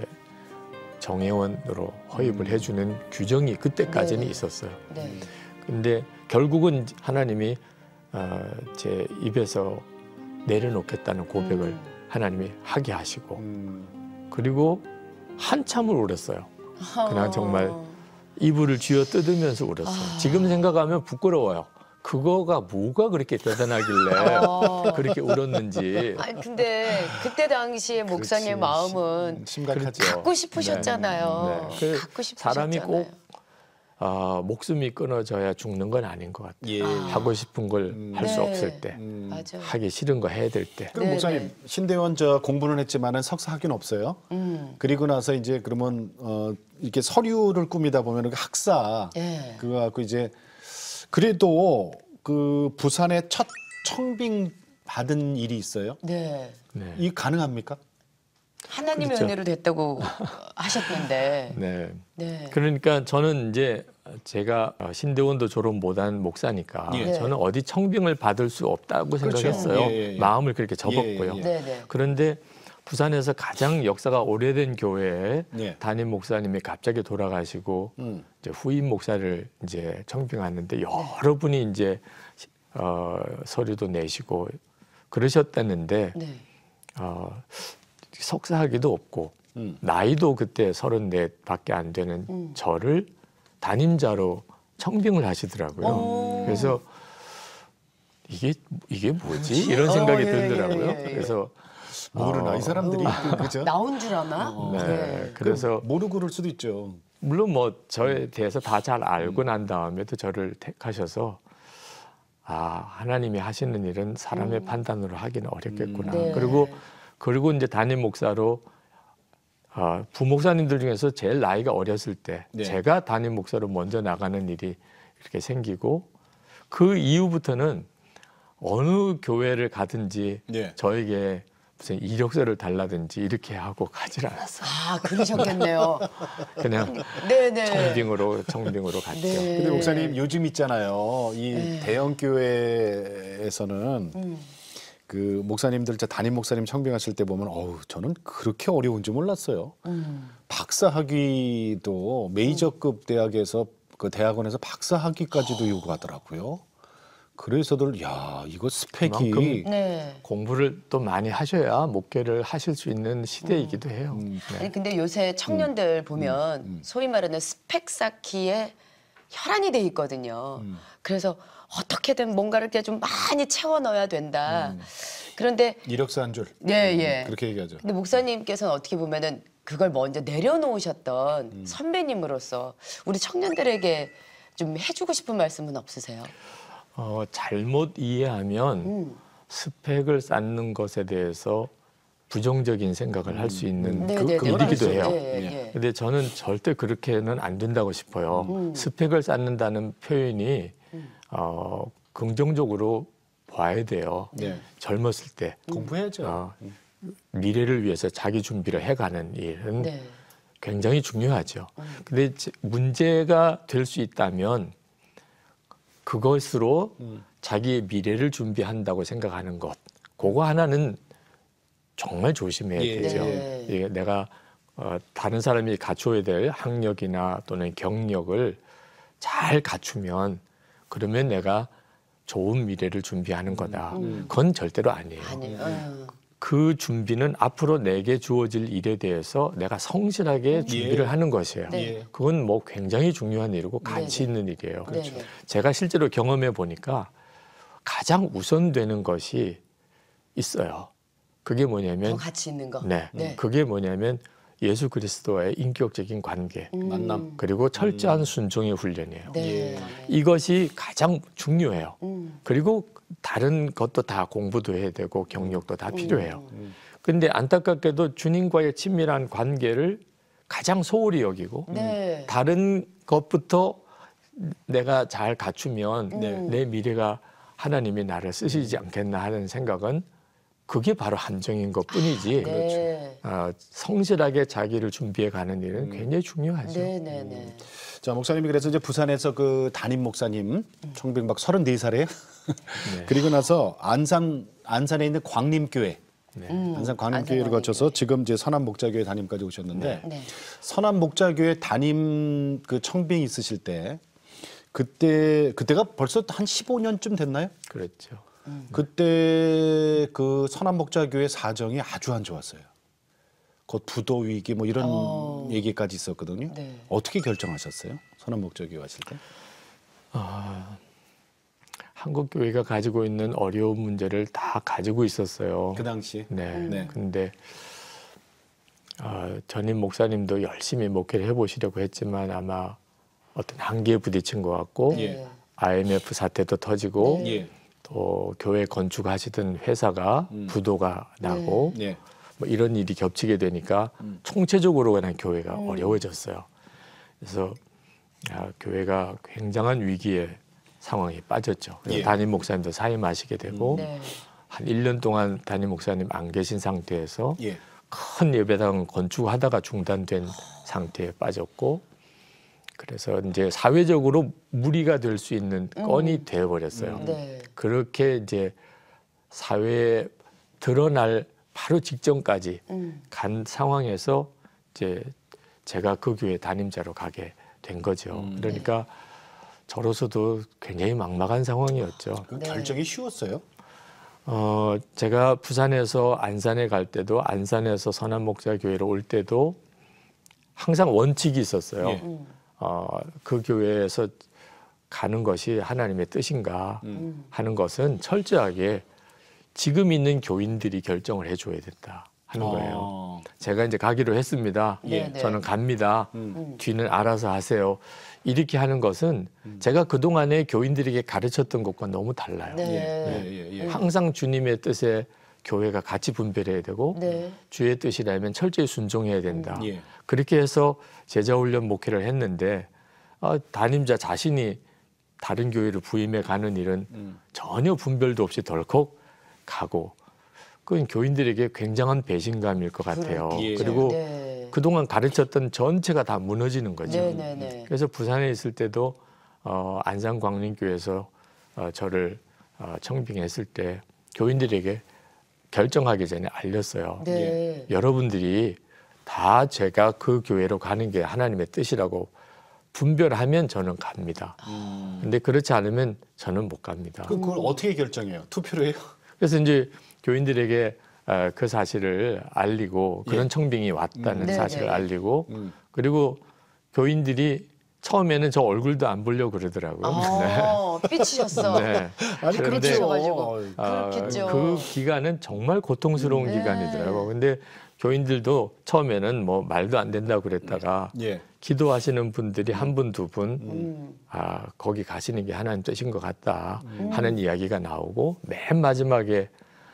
정회원으로 허입을 해주는 규정이 그때까지는 네. 있었어요. 네. 근데 결국은 하나님이 어, 제 입에서 내려놓겠다는 고백을 음. 하나님이 하게 하시고 음. 그리고 한참을 울었어요. 그냥 정말 어. 이불을 쥐어 뜯으면서 울었어요. 아. 지금 생각하면 부끄러워요. 그거가 뭐가 그렇게 대단하길래 어. 그렇게 울었는지. 아니 근데 그때 당시에 목사님의 그렇지. 마음은 심각하죠. 갖고 싶으셨잖아요. 네. 그 갖고 싶으셨잖아요. 사람이 꼭 아, 목숨이 끊어져야 죽는 건 아닌 것 같아요. 예. 하고 싶은 걸 할 수 네. 없을 때, 음. 맞아요. 하기 싫은 거 해야 될 때. 그럼 네, 목사님 네. 신대원 저 공부는 했지만은 석사 학위는 없어요. 음. 그리고 나서 이제 그러면 어 이렇게 서류를 꾸미다 보면 그 학사 예. 그거 갖고 이제 그래도 그 부산에 첫 청빙 받은 일이 있어요. 네. 네. 이 가능합니까? 하나님의 그렇죠. 은혜로 됐다고 하셨는데. 네. 네. 그러니까 저는 이제 제가 신대원도 졸업 못한 목사니까 예. 저는 어디 청빙을 받을 수 없다고 그렇죠. 생각했어요. 예, 예, 예. 마음을 그렇게 접었고요. 예, 예. 네, 네. 그런데 부산에서 가장 역사가 오래된 교회에 예. 담임 목사님이 갑자기 돌아가시고 음. 이제 후임 목사를 이제 청빙하는데 여러 분이 이제 어, 서류도 내시고 그러셨다는데 네. 어, 석사학위도 없고 음. 나이도 그때 서른넷밖에 안 되는 음. 저를 담임자로 청빙을 하시더라고요. 오. 그래서 이게 이게 뭐지 이런 생각이 어, 예, 들더라고요. 예, 예, 예. 그래서 모르나 어, 이 사람들이 그- 그죠? 나온 줄 아나? 어. 네, 네. 그래서 모르고 그럴 수도 있죠. 물론 뭐 저에 음. 대해서 다 잘 알고 난 다음에도 저를 택하셔서 아 하나님이 하시는 일은 사람의 판단으로 하기는 어렵겠구나. 네. 그리고 그리고 이제 담임 목사로 아, 부목사님들 중에서 제일 나이가 어렸을 때 네. 제가 담임 목사로 먼저 나가는 일이 이렇게 생기고 그 이후부터는 어느 교회를 가든지 네. 저에게 무슨 이력서를 달라든지 이렇게 하고 가질 않았어요. 아, 그러셨겠네요. 그냥 네, 네. 청빙으로 청빙으로 갔죠. 네. 근데 목사님 요즘 있잖아요. 이 네. 대형 교회에서는 음. 그 목사님들 저 담임 목사님 청빙하실 때 보면 어우 저는 그렇게 어려운 줄 몰랐어요. 음. 박사 학위도 메이저급 대학에서 그 대학원에서 박사 학위까지도 요구하더라고요. 그래서들 야 이거 스펙이 그만큼 네. 공부를 또 많이 하셔야 목회를 하실 수 있는 시대이기도 해요. 음. 네. 아니 근데 요새 청년들 보면 소위 말하는 스펙 쌓기에 혈안이 돼 있거든요. 음. 그래서 어떻게든 뭔가를 이렇게 좀 많이 채워 넣어야 된다. 음. 그런데 이력서 한 줄. 예, 예. 그렇게 얘기하죠. 근데 목사님께서는 어떻게 보면은 그걸 먼저 내려놓으셨던 음. 선배님으로서 우리 청년들에게 좀 해주고 싶은 말씀은 없으세요? 어, 잘못 이해하면 음. 스펙을 쌓는 것에 대해서 부정적인 생각을 할 수 있는 네, 그, 네, 그 네. 일이기도 그렇죠. 해요. 예, 예. 근데 저는 절대 그렇게는 안 된다고 싶어요. 음. 스펙을 쌓는다는 표현이 어, 긍정적으로 봐야 돼요. 네. 젊었을 때 공부해야죠. 어, 미래를 위해서 자기 준비를 해가는 일은 네. 굉장히 중요하죠. 근데 제- 문제가 될 수 있다면 그것으로 음. 자기의 미래를 준비한다고 생각하는 것, 그거 하나는 정말 조심해야 예, 되죠. 네. 이게 내가 어, 다른 사람이 갖춰야 될 학력이나 또는 경력을 잘 갖추면 그러면 내가 좋은 미래를 준비하는 거다. 그건 절대로 아니에요. 아니요. 어. 그 준비는 앞으로 내게 주어질 일에 대해서 내가 성실하게 준비를 하는 것이에요. 네. 예. 그건 뭐 굉장히 중요한 일이고 가치 네, 네. 있는 일이에요. 네, 네. 제가 실제로 경험해 보니까 가장 우선되는 것이 있어요. 그게 뭐냐면 더 가치 있는 거. 네, 네. 그게 뭐냐면 예수 그리스도와의 인격적인 관계 만남. 그리고 철저한 순종의 훈련이에요. 네. 예. 이것이 가장 중요해요. 음. 그리고 다른 것도 다 공부도 해야 되고 경력도 다 필요해요. 음. 근데 안타깝게도 주님과의 친밀한 관계를 가장 소홀히 여기고 네. 다른 것부터 내가 잘 갖추면 네. 내 미래가 하나님이 나를 쓰시지 않겠나 하는 생각은 그게 바로 함정인 것 뿐이지 네. 어, 성실하게 자기를 준비해 가는 일은 굉장히 중요하죠. 네, 네, 네. 자 목사님이 그래서 이제 부산에서 그 담임 목사님 청빙 막 서른네 살에 네. 그리고 나서 안산 안산에 있는 광림교회 네. 음, 안산 광림교회를 안산 거쳐서 지금 이제 선한 목자교회 담임까지 오셨는데 네. 선한 목자교회 담임 그 청빙 있으실 때 그때 그때가 벌써 한 십오 년쯤 됐나요? 그렇죠. 그때 그 선한 목자교회 사정이 아주 안 좋았어요. 곧 부도 위기 뭐 이런 어. 얘기까지 있었거든요. 네. 어떻게 결정하셨어요? 선한 목자교회 하실 때? 아, 한국 교회가 가지고 있는 어려운 문제를 다 가지고 있었어요. 그 당시. 네. 네. 근데 아, 전임 목사님도 열심히 목회를 해보시려고 했지만 아마 어떤 한계에 부딪힌 것 같고 예. 아이엠에프 사태도 터지고 네. 예. 또 교회 건축하시던 회사가 음. 부도가 나고 네. 뭐 이런 일이 겹치게 되니까 음. 총체적으로 그냥 교회가 음. 어려워졌어요. 그래서 아, 교회가 굉장한 위기에 상황에 빠졌죠. 그래서 예. 담임 목사님도 사임하시게 되고 네. 한 일 년 동안 담임 목사님 안 계신 상태에서 예. 큰 예배당 건축하다가 중단된 상태에 빠졌고 그래서 이제 사회적으로 무리가 될 수 있는 건이 되어버렸어요. 네. 그렇게 이제 사회에 드러날 바로 직전까지 음. 간 상황에서 이제 제가 그 교회 담임자로 가게 된 거죠. 음. 그러니까 저로서도 굉장히 막막한 상황이었죠. 그 네. 결정이 쉬웠어요? 어, 제가 부산에서 안산에 갈 때도 안산에서 선한 목자 교회로 올 때도 항상 원칙이 있었어요. 예. 음. 어, 그 교회에서 가는 것이 하나님의 뜻인가 음. 하는 것은 철저하게 지금 있는 교인들이 결정을 해줘야 된다 하는 거예요. 어. 제가 이제 가기로 했습니다. 네, 네. 저는 갑니다. 음. 뒤는 알아서 하세요. 이렇게 하는 것은 제가 그동안에 교인들에게 가르쳤던 것과 너무 달라요. 네. 예. 예. 예. 항상 주님의 뜻에 교회가 같이 분별해야 되고 네. 주의 뜻이라면 철저히 순종해야 된다. 예. 그렇게 해서 제자 훈련 목회를 했는데 아, 담임자 자신이 다른 교회를 부임해 가는 일은 음. 전혀 분별도 없이 덜컥 가고 그건 교인들에게 굉장한 배신감일 것 같아요. 예. 그리고 네. 그동안 가르쳤던 전체가 다 무너지는 거죠. 네, 네, 네. 그래서 부산에 있을 때도 어, 안산 광림교회에서 어, 저를 어, 청빙했을 때 교인들에게 결정하기 전에 알렸어요. 네. 여러분들이 다 제가 그 교회로 가는 게 하나님의 뜻이라고 분별하면 저는 갑니다. 음. 근데 그렇지 않으면 저는 못 갑니다. 그- 그걸 어떻게 결정해요? 투표로 해요? 그래서 이제 교인들에게 어, 그 사실을 알리고 그런 예. 청빙이 왔다는 음. 네, 사실을 네. 알리고 음. 그리고 교인들이 처음에는 저 얼굴도 안 보려고 그러더라고요. 아, 삐치셨어. 네. 아니 그런데 그러셔가지고. 아, 그렇겠죠. 그 기간은 정말 고통스러운 네. 기간이더라고요. 근데 교인들도 처음에는 뭐 말도 안 된다고 그랬다가 예. 기도하시는 분들이 한 분, 두 분, 음. 아, 거기 가시는 게 하나님 뜻인 것 같다 하는 이야기가 나오고 맨 마지막에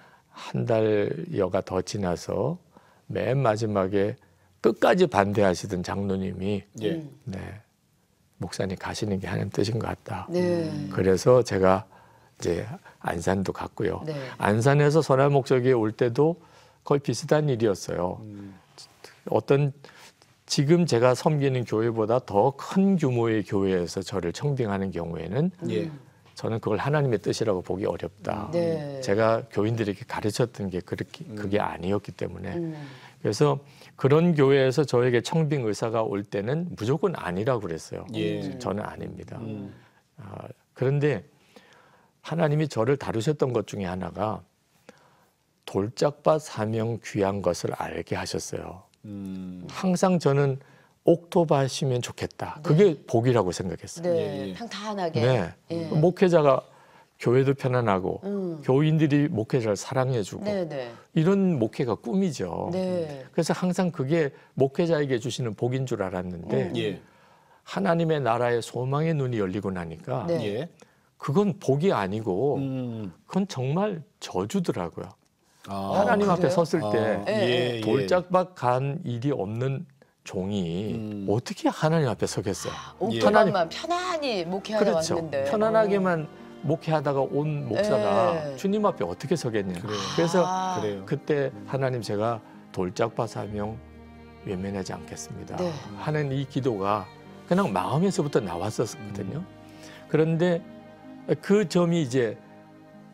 한 달여가 더 지나서 맨 마지막에 끝까지 반대하시던 장로님이 예. 음. 네, 목사님 가시는 게 하나님 뜻인 것 같다. 네. 그래서 제가 이제 안산도 갔고요. 네. 안산에서 선한 목적에 올 때도 거의 비슷한 일이었어요. 음. 어떤 지금 제가 섬기는 교회보다 더 큰 규모의 교회에서 저를 청빙하는 경우에는 예. 저는 그걸 하나님의 뜻이라고 보기 어렵다. 네. 제가 교인들에게 가르쳤던 게 그렇게 그게 아니었기 때문에 음. 그래서 그런 교회에서 저에게 청빙 의사가 올 때는 무조건 아니라고 그랬어요. 예. 저는 아닙니다. 음. 아, 그런데 하나님이 저를 다루셨던 것 중에 하나가 돌짝밭 사명 귀한 것을 알게 하셨어요. 음. 항상 저는 옥토밭이면 좋겠다. 그게 복이라고 생각했어요. 네. 예, 예. 평탄하게. 네. 예. 목회자가 교회도 편안하고 음. 교인들이 목회자를 사랑해주고 네, 네. 이런 목회가 꿈이죠. 네. 그래서 항상 그게 목회자에게 주시는 복인 줄 알았는데 음. 예. 하나님의 나라의 소망의 눈이 열리고 나니까 네. 예. 그건 복이 아니고 음. 그건 정말 저주더라고요. 아. 하나님 앞에 그래요? 섰을 때 아, 예, 예. 돌짝밭 간 일이 없는 종이 음. 어떻게 하나님 앞에 서겠어요? 옥토밭만 편안히 목회하다 그렇죠. 왔는데. 편안하게만 목회하다가 온 목사가 네. 주님 앞에 어떻게 서겠냐. 그래요. 그래서 아. 그래요. 그때 하나님 제가 돌짝밭 사명 외면하지 않겠습니다 네. 하는 이 기도가 그냥 마음에서부터 나왔었거든요. 그런데 그 점이 이제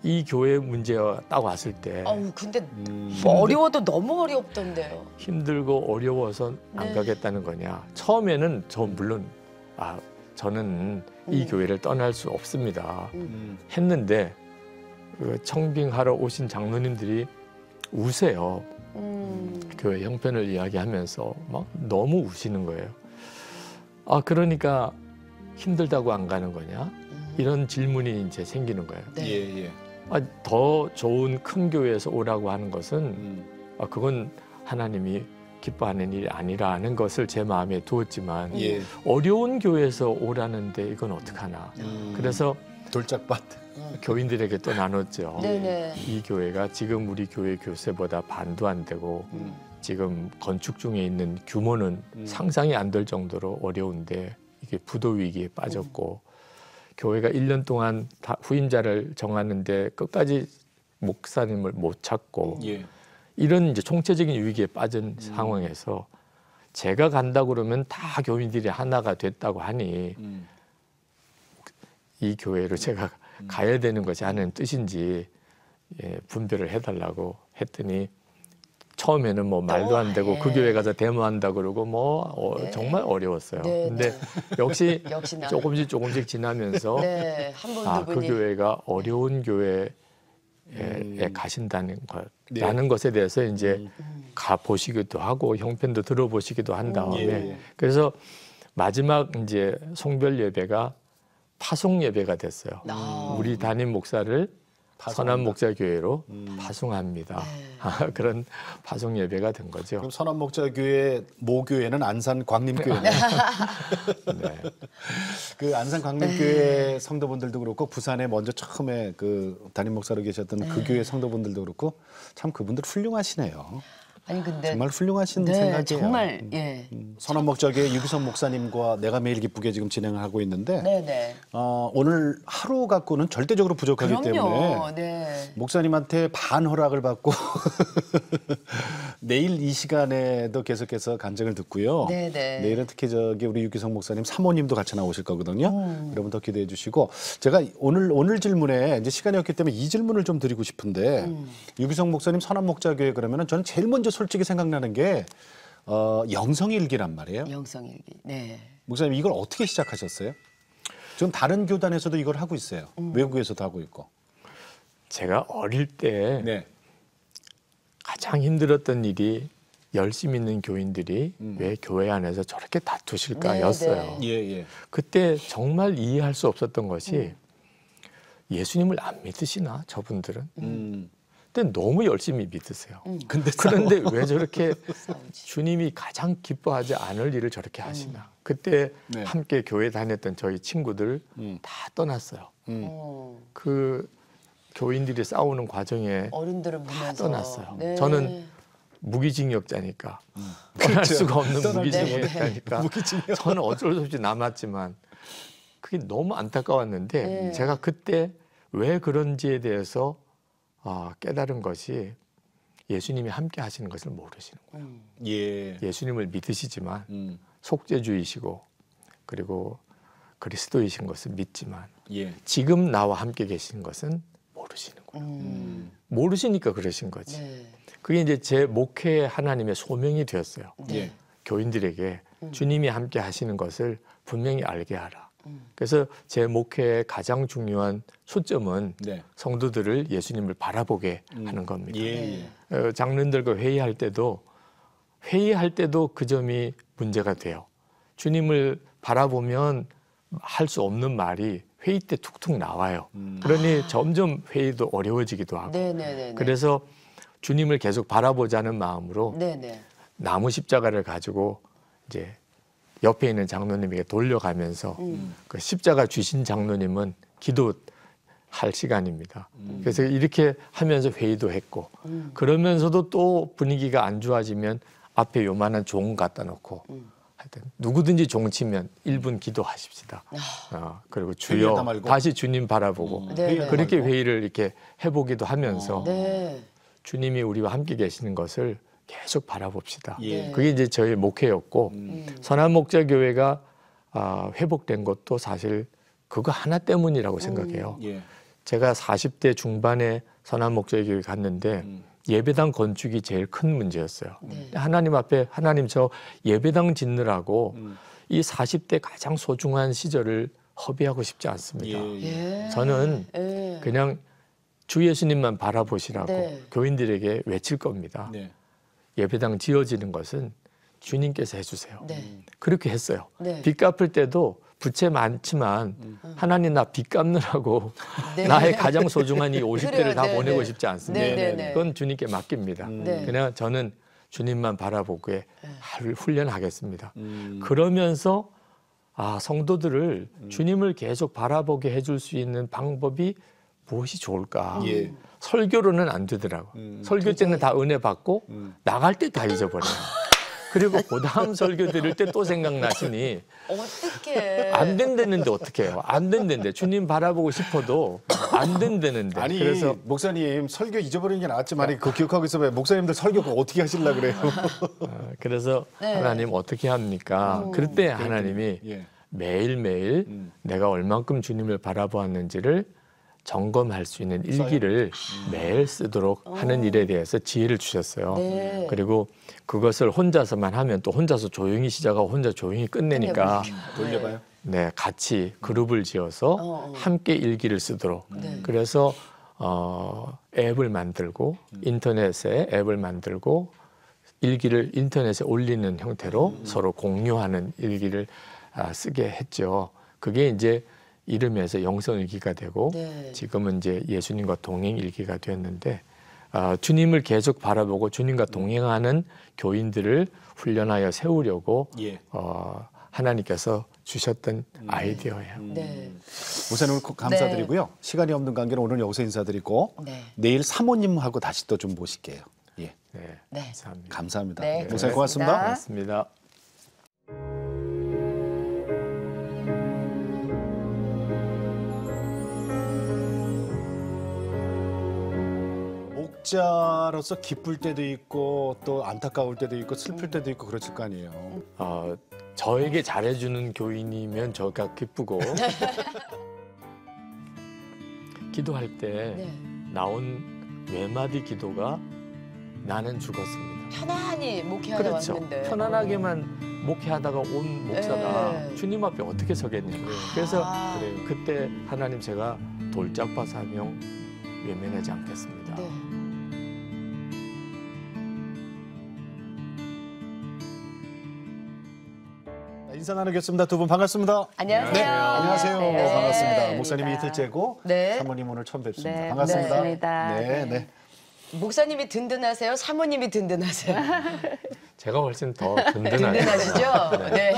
이 교회 문제가 딱 왔을 때 어우 근데 음. 뭐 어려워도 너무 어렵던데요. 힘들고 어려워서 안 네. 가겠다는 거냐. 처음에는 저 물론 아 저는 이 음. 교회를 떠날 수 없습니다. 음. 했는데 그 청빙하러 오신 장로님들이 우세요. 음. 교회 형편을 이야기하면서 막 너무 우시는 거예요. 아 그러니까 힘들다고 안 가는 거냐? 이런 질문이 이제 생기는 거예요. 네. 예, 예. 아, 더 좋은 큰 교회에서 오라고 하는 것은 음. 아, 그건 하나님이 기뻐하는 일이 아니라는 것을 제 마음에 두었지만 예. 어려운 교회에서 오라는데 이건 어떡하나. 음. 그래서 돌짝밭. 교인들에게 또 나눴죠. 네네. 이 교회가 지금 우리 교회 교세보다 반도 안 되고 음. 지금 건축 중에 있는 규모는 음. 상상이 안 될 정도로 어려운데 이게 부도 위기에 빠졌고 교회가 일 년 동안 다 후임자를 정하는데 끝까지 목사님을 못 찾고 예. 이런 이제 총체적인 위기에 빠진 음. 상황에서 제가 간다 그러면 다 교인들이 하나가 됐다고 하니 음. 이 교회로 제가 가야 되는 것이 하는 뜻인지 예, 분별을 해달라고 했더니 처음에는 뭐 말도 안 되고 네. 그 교회 가서 데모한다 그러고 뭐 어, 네. 정말 어려웠어요. 네, 근데 네. 역시 역시나. 조금씩 조금씩 지나면서 네, 한 분도 아, 그 분이 교회가 어려운 교회에 음. 가신다는 것, 네. 라는 것에 대해서 이제 음. 가 보시기도 하고 형편도 들어보시기도 한 다음에 예. 그래서 마지막 이제 송별 예배가 파송 예배가 됐어요. 아. 우리 담임 목사를 파송한다. 선한 목자 교회로 음. 파송합니다. 네. 아, 그런 파송 예배가 된 거죠. 그럼 선한목자교회 모교회는 안산 광림교회네. 네. 그 안산 광림교회 성도분들도 그렇고 부산에 먼저 처음에 그 담임 목사로 계셨던 그 교회 성도분들도 그렇고 참 그분들 훌륭하시네요. 아니 근데 정말 훌륭하신 네, 생각이에요. 정말 예. 음, 선한목자교회 유기성 목사님과 내가 매일 기쁘게 지금 진행을 하고 있는데 네네. 어, 오늘 하루 갖고는 절대적으로 부족하기 그럼요. 때문에 네. 목사님한테 반 허락을 받고 내일 이 시간에도 계속해서 간증을 듣고요. 네네. 내일은 특히 저기 우리 유기성 목사님 사모님도 같이 나오실 거거든요. 음. 여러분 더 기대해 주시고 제가 오늘 오늘 질문에 이제 시간이 없기 때문에 이 질문을 좀 드리고 싶은데 음. 유기성 목사님 선한목자교회 그러면은 저는 제일 먼저 솔직히 생각나는 게 어, 영성일기란 말이에요. 영성일기. 네. 목사님 이걸 어떻게 시작하셨어요? 지금 다른 교단에서도 이걸 하고 있어요. 음. 외국에서도 하고 있고. 제가 어릴 때 네. 가장 힘들었던 일이 열심 있는 교인들이 음. 왜 교회 안에서 저렇게 네, 다투실까였어요. 네. 예, 예. 그때 정말 이해할 수 없었던 것이 음. 예수님을 안 믿으시나 저분들은? 음. 근데 너무 열심히 믿으세요. 음. 근데 그런데 왜 저렇게 싸우지. 주님이 가장 기뻐하지 않을 일을 저렇게 하시나? 그때 네. 함께 교회 다녔던 저희 친구들 음. 다 떠났어요. 음. 어, 그 교인들이 싸우는 과정에 어른들을 다 보면서 떠났어요. 네. 저는 무기징역자니까 떠날 그렇죠. 수가 없는 떠날 무기징역자니까 무기징역. 저는 어쩔 수 없이 남았지만 그게 너무 안타까웠는데 네. 제가 그때 왜 그런지에 대해서 아, 깨달은 것이 예수님이 함께 하시는 것을 모르시는 거예요. 음. 예. 예수님을 믿으시지만 음. 속죄주이시고 그리고 그리스도이신 것을 믿지만 예. 지금 나와 함께 계시는 것은 모르시는 거예요. 음. 음. 모르시니까 그러신 거지. 네. 그게 이제 제 목회의 하나님의 소명이 되었어요. 네. 예. 교인들에게 음. 주님이 함께 하시는 것을 분명히 알게 하라. 음. 그래서 제 목회의 가장 중요한 초점은 네. 성도들을 예수님을 바라보게 음. 하는 겁니다. 예. 예. 어, 장로님들과 회의할 때도 회의할 때도 그 점이 문제가 돼요. 주님을 바라보면 할 수 없는 말이 회의 때 툭툭 나와요. 음. 그러니 점점 회의도 어려워지기도 하고. 네네네. 그래서 주님을 계속 바라보자는 마음으로 네네. 나무 십자가를 가지고 이제 옆에 있는 장로님에게 돌려가면서 음. 그 십자가 주신 장로님은 기도할 시간입니다. 음. 그래서 이렇게 하면서 회의도 했고 음. 그러면서도 또 분위기가 안 좋아지면 앞에 요만한 종 갖다 놓고 음. 하여튼 누구든지 종 치면 일 분 기도하십시다. 어, 그리고 회의하다 주여 말고? 다시 주님 바라보고 음. 네, 회의하다 네. 그렇게 말고. 회의를 이렇게 해보기도 하면서 네. 주님이 우리와 함께 계시는 것을 계속 바라봅시다. 예. 네. 그게 이제 저희 목회였고 음. 음. 선한목자교회가 아, 회복된 것도 사실 그거 하나 때문이라고 생각해요. 예. 제가 사십 대 중반에 선한 목자의 교회 갔는데 음. 예배당 건축이 제일 큰 문제였어요. 네. 하나님 앞에 하나님 저 예배당 짓느라고 음. 이 사십 대 가장 소중한 시절을 허비하고 싶지 않습니다. 예. 저는 예. 그냥 주 예수님만 바라보시라고 네. 교인들에게 외칠 겁니다. 네. 예배당 지어지는 것은 주님께서 해주세요. 네. 그렇게 했어요. 네. 빚 갚을 때도 부채 많지만 하나님 나 빚 갚느라고 네. 나의 가장 소중한 이 오십 대를 그래요. 다 네, 보내고 네. 싶지 않습니다. 네, 네, 네. 그건 주님께 맡깁니다. 네. 그냥 저는 주님만 바라보게 할- 훈련하겠습니다. 음. 그러면서 아 성도들을 주님을 계속 바라보게 해줄 수 있는 방법이 무엇이 좋을까? 예. 설교로는 안 되더라고. 음. 설교 때는 다 은혜 받고 음. 나갈 때 다 잊어버려요. 그리고 그 다음 설교 드릴 때 또 생각나시니 어떻게 안 된다는데 어떻게 해요? 안 된다는데 주님 바라보고 싶어도 안 된다는데. 아니 그래서 목사님 설교 잊어버리는 게 낫지만 그 기억하고 있어봐요. 목사님들 설교 그거 어떻게 하실라 그래요? 어, 그래서 네. 하나님 어떻게 합니까? 그럴 때 하나님이 예. 매일매일 음. 내가 얼만큼 주님을 바라보았는지를 점검할 수 있는 일기를 매일 쓰도록 하는 일에 대해서 지혜를 주셨어요. 네. 그리고 그것을 혼자서만 하면 또 혼자서 조용히 시작하고 혼자 조용히 끝내니까 돌려봐요. 네, 같이 그룹을 지어서 어. 함께 일기를 쓰도록. 네. 그래서 어, 앱을 만들고 인터넷에 앱을 만들고 일기를 인터넷에 올리는 형태로 서로 공유하는 일기를 아, 쓰게 했죠. 그게 이제 이름에서 영성일기가 되고 네. 지금은 이제 예수님과 동행 일기가 되었는데 아, 주님을 계속 바라보고 주님과 동행하는 교인들을 훈련하여 세우려고 예. 어, 하나님께서 주셨던 아이디어예요. 네. 목사님 오늘 감사드리고요. 시간이 없는 관계로 오늘 여기서 인사드리고 네. 내일 사모님하고 다시 또 좀 모실게요. 예. 네, 네. 감사합니다. 감사합니다. 네, 목사님 고맙습니다. 고맙습니다. 고맙습니다. 목자로서 기쁠 때도 있고 또 안타까울 때도 있고 슬플 때도 있고 그렇을 거 아니에요. 어, 저에게 잘해주는 교인이면 저가 기쁘고 기도할 때 네. 나온 외마디 기도가 나는 죽었습니다. 편안히 목회하다 그렇죠. 왔는데 편안하게만 목회하다가 온 목사가 네. 주님 앞에 어떻게 서겠냐고요. 그래서 아. 그래요. 그때 하나님 제가 돌짝파 사명 외면하지 않겠습니다. 네. 인사 나누겠습니다. 두 분 반갑습니다. 안녕하세요. 네, 안녕하세요. 네. 반갑습니다. 목사님이 이틀째고 네. 사모님 오늘 처음 뵙습니다. 네, 반갑습니다. 반갑습니다. 네, 네. 목사님이 든든하세요? 사모님이 든든하세요? 제가 훨씬 더 든든하죠. 든든하시죠? 네.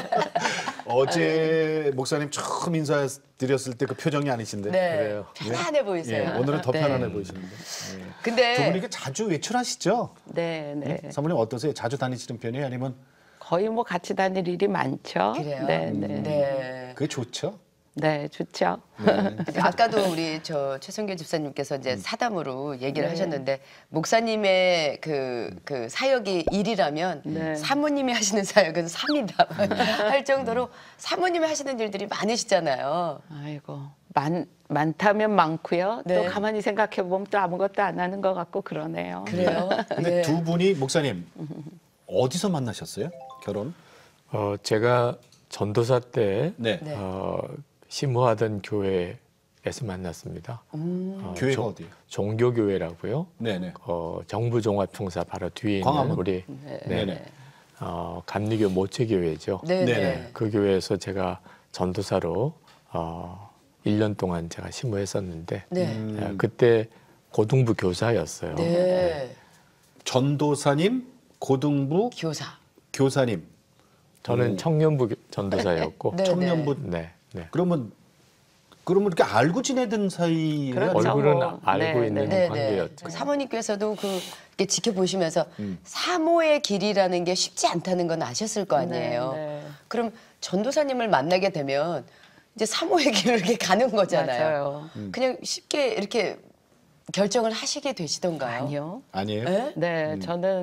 어제 목사님 처음 인사드렸을 때 그 표정이 아니신데. 네. 그래요. 편안해 예, 보이세요. 오늘은 더 네. 편안해 보이시는데. 네. 근데 두 분이 이게 자주 외출하시죠? 네, 네. 사모님 어떠세요? 자주 다니시는 편이에요? 아니면 거의 뭐 같이 다닐 일이 많죠. 그래요? 네, 네. 네, 네. 그게 좋죠? 좋죠. 네. 아까도 우리 저 최성교 집사님께서 이제 사담으로 얘기를 하셨는데 목사님의 그, 그 사역이 일이라면 네. 사모님이 하시는 사역은 삼이다 할 정도로 사모님이 하시는 일들이 많으시잖아요. 아이고, 많, 많다면 많고요. 네. 또 가만히 생각해 보면 또 아무것도 안 하는 것 같고 그러네요. 그래요? 근데 예. 두 분이 목사님 어디서 만나셨어요? 결혼? 어, 제가 전도사 때 네. 네. 어, 심호하던 교회에서 만났습니다. 어, 교회가 종- 어디예요? 종교교회라고요. 네네. 어, 정부종합총사 바로 뒤에 있는 광화문? 우리 네네. 네. 어, 감리교 모체교회죠. 네, 네네. 네. 그 교회에서 제가 전도사로 어, 일 년 동안 제가 심호했었는데 네. 음. 어, 그때 고등부 교사였어요. 네. 전도사님, 고등부 교사. 교사님, 저는 청년부 교- 전도사였고 네, 청년부. 네, 네. 그러면 그러면 이렇게 알고 지내던 사이예요? 그렇죠. 얼굴은 뭐, 알고 네, 있는 네. 네, 네. 관계였죠. 그 사모님께서도 그 이렇게 지켜보시면서 음. 사모의 길이라는 게 쉽지 않다는 건 아셨을 거 아니에요. 네, 네. 그럼 전도사님을 만나게 되면 이제 사모의 길을 이렇게 가는 거잖아요. 맞아요. 그냥 쉽게 이렇게 결정을 하시게 되시던가요? 아니요. 아니에요? 네? 네, 저는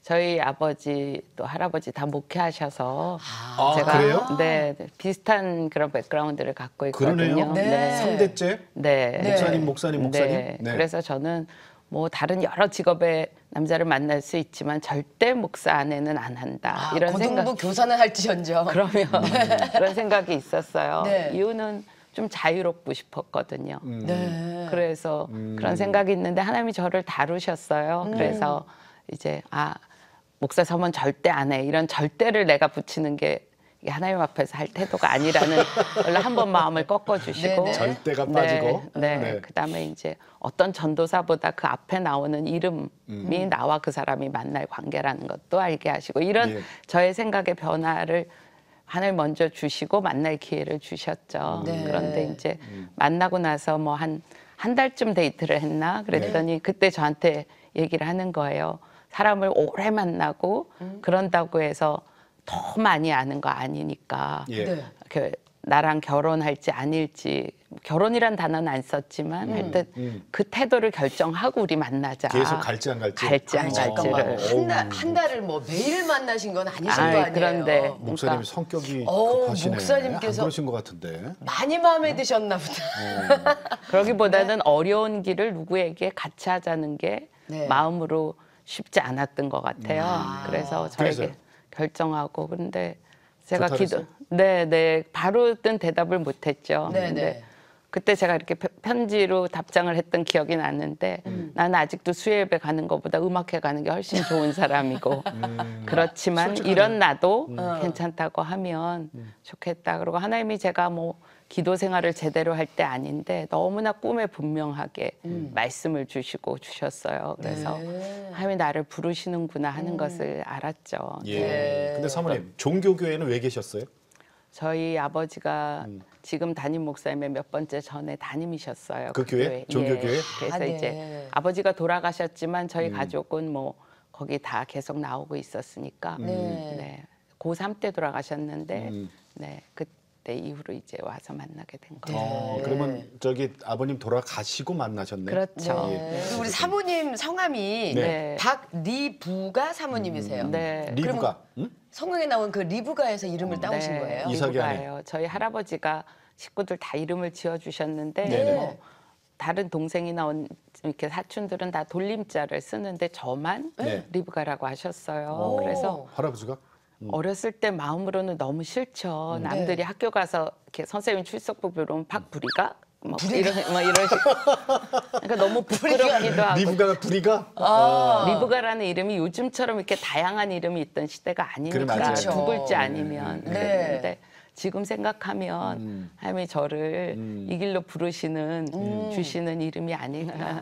저희 아버지 또 할아버지 다 목회하셔서 아, 제가 그래요? 네, 네, 비슷한 그런 백그라운드를 갖고 있거든요. 그러네요. 네. 삼 대째 네. 목사님, 목사님, 목사님. 네. 네. 그래서 저는 뭐 다른 여러 직업의 남자를 만날 수 있지만 절대 목사 아내는 안 한다. 아, 이런 고등부 생각. 교사는 할지언정. 그러면 그런 생각이 있었어요. 네. 이유는 좀 자유롭고 싶었거든요. 네. 그래서 음. 그런 생각이 있는데 하나님이 저를 다루셨어요. 음. 그래서 이제 아 목사 서면 절대 안 해. 이런 절대를 내가 붙이는 게 이게 하나님 앞에서 할 태도가 아니라는 걸로 한번 마음을 꺾어주시고 네네. 절대가 빠지고. 네, 네. 네. 그다음에 이제 어떤 전도사보다 그 앞에 나오는 이름이 음. 나와 그 사람이 만날 관계라는 것도 알게 하시고 이런 예. 저의 생각의 변화를 하나님 먼저 주시고 만날 기회를 주셨죠. 네. 그런데 이제 만나고 나서 뭐 한 한 달쯤 데이트를 했나 그랬더니 네. 그때 저한테 얘기를 하는 거예요. 사람을 오래 만나고 음. 그런다고 해서 더 많이 아는 거 아니니까 예. 네. 그 나랑 결혼할지 아닐지 결혼이란 단어는 안 썼지만 하여튼 음. 그 태도를 결정하고 우리 만나자. 계속 갈지 안 갈지. 갈지 안 아니, 잠깐만. 갈지를. 한, 달, 한 달을 뭐 매일 만나신 건 아니신 아이, 거 아니에요? 그런데 목사님 그러니까- 성격이 어, 급하시네. 목사님께서- 안 그러신 것 같은데. 많이 마음에 드셨나 보다. 그러기보다는 어려운 길을 누구에게 같이 하자는 게 네. 마음으로 쉽지 않았던 것 같아요. 아. 그래서 저에게 그래서요? 결정하고 근데 제가 좋다 기도 그랬어요? 네, 네. 바로 뜬 대답을 못 했죠. 네, 근데 네. 그때 제가 이렇게 펴- 편지로 답장을 했던 기억이 나는데 음. 나는 아직도 수요예배 가는 것보다 음악회 가는 게 훨씬 좋은 사람이고 음. 그렇지만 솔직하네. 이런 나도 음. 괜찮다고 하면 좋겠다. 그리고 하나님이 제가 뭐 기도 생활을 제대로 할 때 아닌데 너무나 꿈에 분명하게 말씀을 주시고 주셨어요. 그래서 네. 하나님이 나를 부르시는구나 하는 것을 알았죠. 예. 네. 근데 사모님 종교교회는 왜 계셨어요? 저희 아버지가 지금 담임 목사님의 몇 번째 전에 담임이셨어요. 그 교회? 종교교회? 그래서 아, 네. 이제 아버지가 돌아가셨지만 저희 가족은 뭐 거기 다 계속 나오고 있었으니까 네. 네. 고삼 때 돌아가셨는데 음. 네. 그때 이후로 이제 와서 만나게 된 거예요. 어, 그러면 저기 아버님 돌아가시고 만나셨네. 그렇죠. 네. 그리고 우리 사모님 성함이 네. 박리부가 사모님이세요. 네. 리브가. 응? 성경에 나온 그 리브가에서 이름을 따오신 거예요. 이삭이 아내. 리브가예요. 저희 할아버지가 식구들 다 이름을 지어 주셨는데 네네. 뭐 다른 동생이나 언- 이렇게 사촌들은 다 돌림자를 쓰는데 저만 네. 리브가라고 하셨어요. 오. 그래서 할아버지가? 어렸을 때 마음으로는 너무 싫죠. 남들이 네. 학교 가서 이렇게 선생님 출석부 부르면 박부리가 뭐 이런 뭐 이런 식. 그러니까 너무 부끄럽기도 하고. 리브가 부리가? 아. 리브가라는 이름이 요즘처럼 이렇게 다양한 이름이 있던 시대가 그래, 아니니까 맞아요. 두 글자 아니면 네. 그랬는데 지금 생각하면 음. 하나님이 저를 음. 이 길로 부르시는 음. 주시는 이름이 아닌가.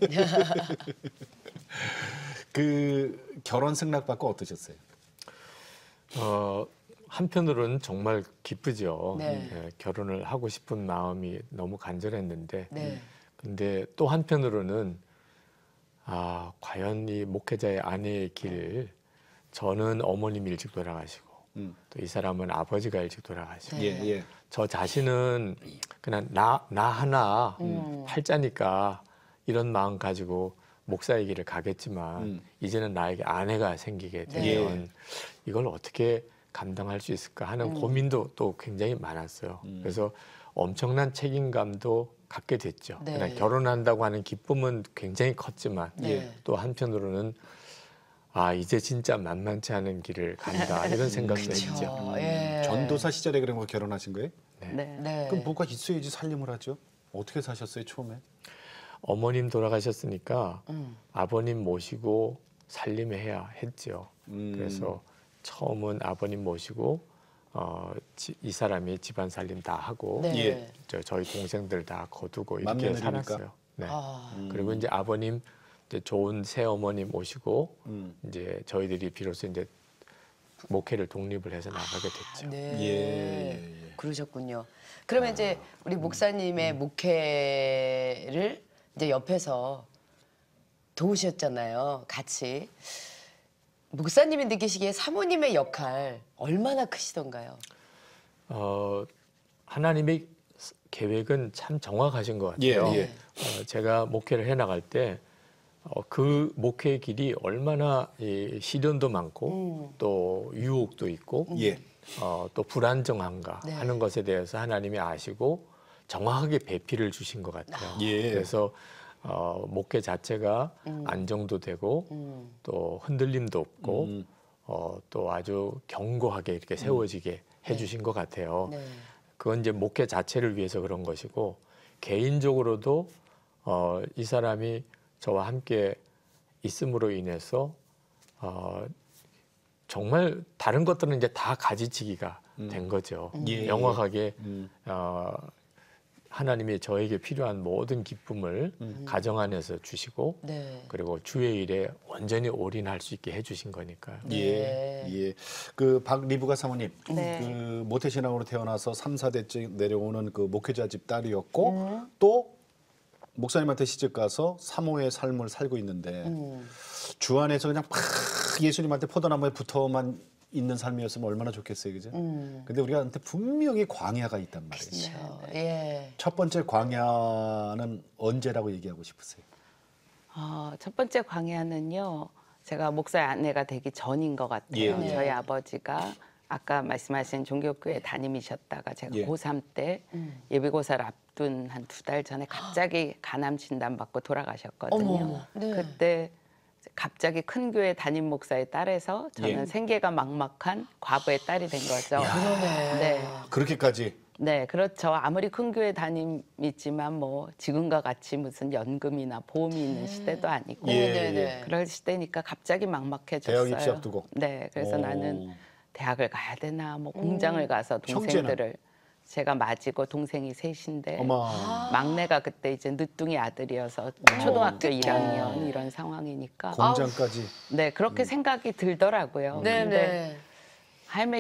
그 결혼 승낙 받고 어떠셨어요? 어, 한편으로는 정말 기쁘죠. 네. 예, 결혼을 하고 싶은 마음이 너무 간절했는데, 네. 근데 또 한편으로는 아, 과연 이 목회자의 아내의 길, 저는 어머님이 일찍 돌아가시고, 음. 또 이 사람은 아버지가 일찍 돌아가시고, 네. 예, 예. 저 자신은 그냥 나, 나 하나 음. 팔자니까 이런 마음 가지고 목사의 길을 가겠지만 음. 이제는 나에게 아내가 생기게 되면 네. 이걸 어떻게 감당할 수 있을까 하는 고민도 또 굉장히 많았어요. 음. 그래서 엄청난 책임감도 갖게 됐죠. 네. 그냥 결혼한다고 하는 기쁨은 굉장히 컸지만 네. 또 한편으로는 아 이제 진짜 만만치 않은 길을 간다 이런 생각도 했죠. 그렇죠. 예. 전도사 시절에 그런 거 결혼하신 거예요? 네. 네. 그럼 뭐가 있어야지 살림을 하죠? 어떻게 사셨어요 처음에? 어머님 돌아가셨으니까 음. 아버님 모시고 살림해야 했죠. 음. 그래서 처음은 아버님 모시고 어, 지, 이 사람이 집안 살림 다 하고 네. 예. 저, 저희 동생들 다 거두고 이렇게 맏며느리니까. 살았어요. 네. 아. 음. 그리고 이제 아버님 이제 좋은 새 어머니 모시고 음. 이제 저희들이 비로소 이제 목회를 독립을 해서 나가게 됐죠. 네. 예, 예, 예. 그러셨군요. 그러면 이제 우리 목사님의 목회를 이제 옆에서 도우셨잖아요. 같이. 목사님이 느끼시기에 사모님의 역할 얼마나 크시던가요? 어, 하나님의 계획은 참 정확하신 것 같아요. 예, 예. 어, 제가 목회를 해 나갈 때 어, 그 목회의 길이 얼마나 이 시련도 많고 음. 또 유혹도 있고 예. 어, 또 불안정한가 네. 하는 것에 대해서 하나님이 아시고 정확하게 배필을 주신 것 같아요. 예. 그래서 어, 목회 자체가 음. 안정도 되고 음. 또 흔들림도 없고 음. 어, 또 아주 견고하게 이렇게 세워지게 해주신 것 같아요. 네. 그건 이제 목회 자체를 위해서 그런 것이고 개인적으로도 어, 이 사람이 저와 함께 있음으로 인해서 어, 정말 다른 것들은 이제 다 가지치기가 된 거죠. 예. 명확하게 음. 어, 하나님이 저에게 필요한 모든 기쁨을 가정 안에서 주시고 네. 그리고 주의 일에 완전히 올인할 수 있게 해주신 거니까요. 네. 예, 예. 그 박리부가 사모님, 네. 그 모태신앙으로 태어나서 삼, 사대째 내려오는 그 목회자 집 딸이었고 음. 또 목사님한테 시집 가서 사모의 삶을 살고 있는데 음. 주 안에서 그냥 팍 예수님한테 포도나무에 붙어만 있는 삶이었으면 얼마나 좋겠어요, 그죠? 음. 근데 우리한테 분명히 광야가 있단 말이에요. 그렇죠. 예. 첫 번째 광야는 언제라고 얘기하고 싶으세요? 어, 첫 번째 광야는요. 제가 목사의 아내가 되기 전인 것 같아요. 예. 네. 저희 아버지가 아까 말씀하신 종교교회 담임이셨다가 제가 예. 고삼 때 음. 예비고사를 앞둔 한 두 달 전에 갑자기 간암 진단 받고 돌아가셨거든요. 어머. 네. 그때 갑자기 큰 교회 담임 목사의 딸에서 저는 예. 생계가 막막한 과부의 딸이 된 거죠. 그러네. 네. 그렇게까지 네, 그렇죠. 아무리 큰 교회 담임이지만 뭐 지금과 같이 무슨 연금이나 보험이 있는 시대도 아니고 예, 네네네. 그럴 시대니까 갑자기 막막해졌어요. 대학 입시 앞두고. 네, 그래서 오. 나는 대학을 가야 되나, 뭐 공장을 가서 형제는? 동생들을 제가 맞이고 동생이 셋인데 어마 막내가 그때 이제 늦둥이 아들이어서 초등학교 일 학년 이런 상황이니까 공장까지 네 그렇게 생각이 들더라고요. 근데 네네. 하나님의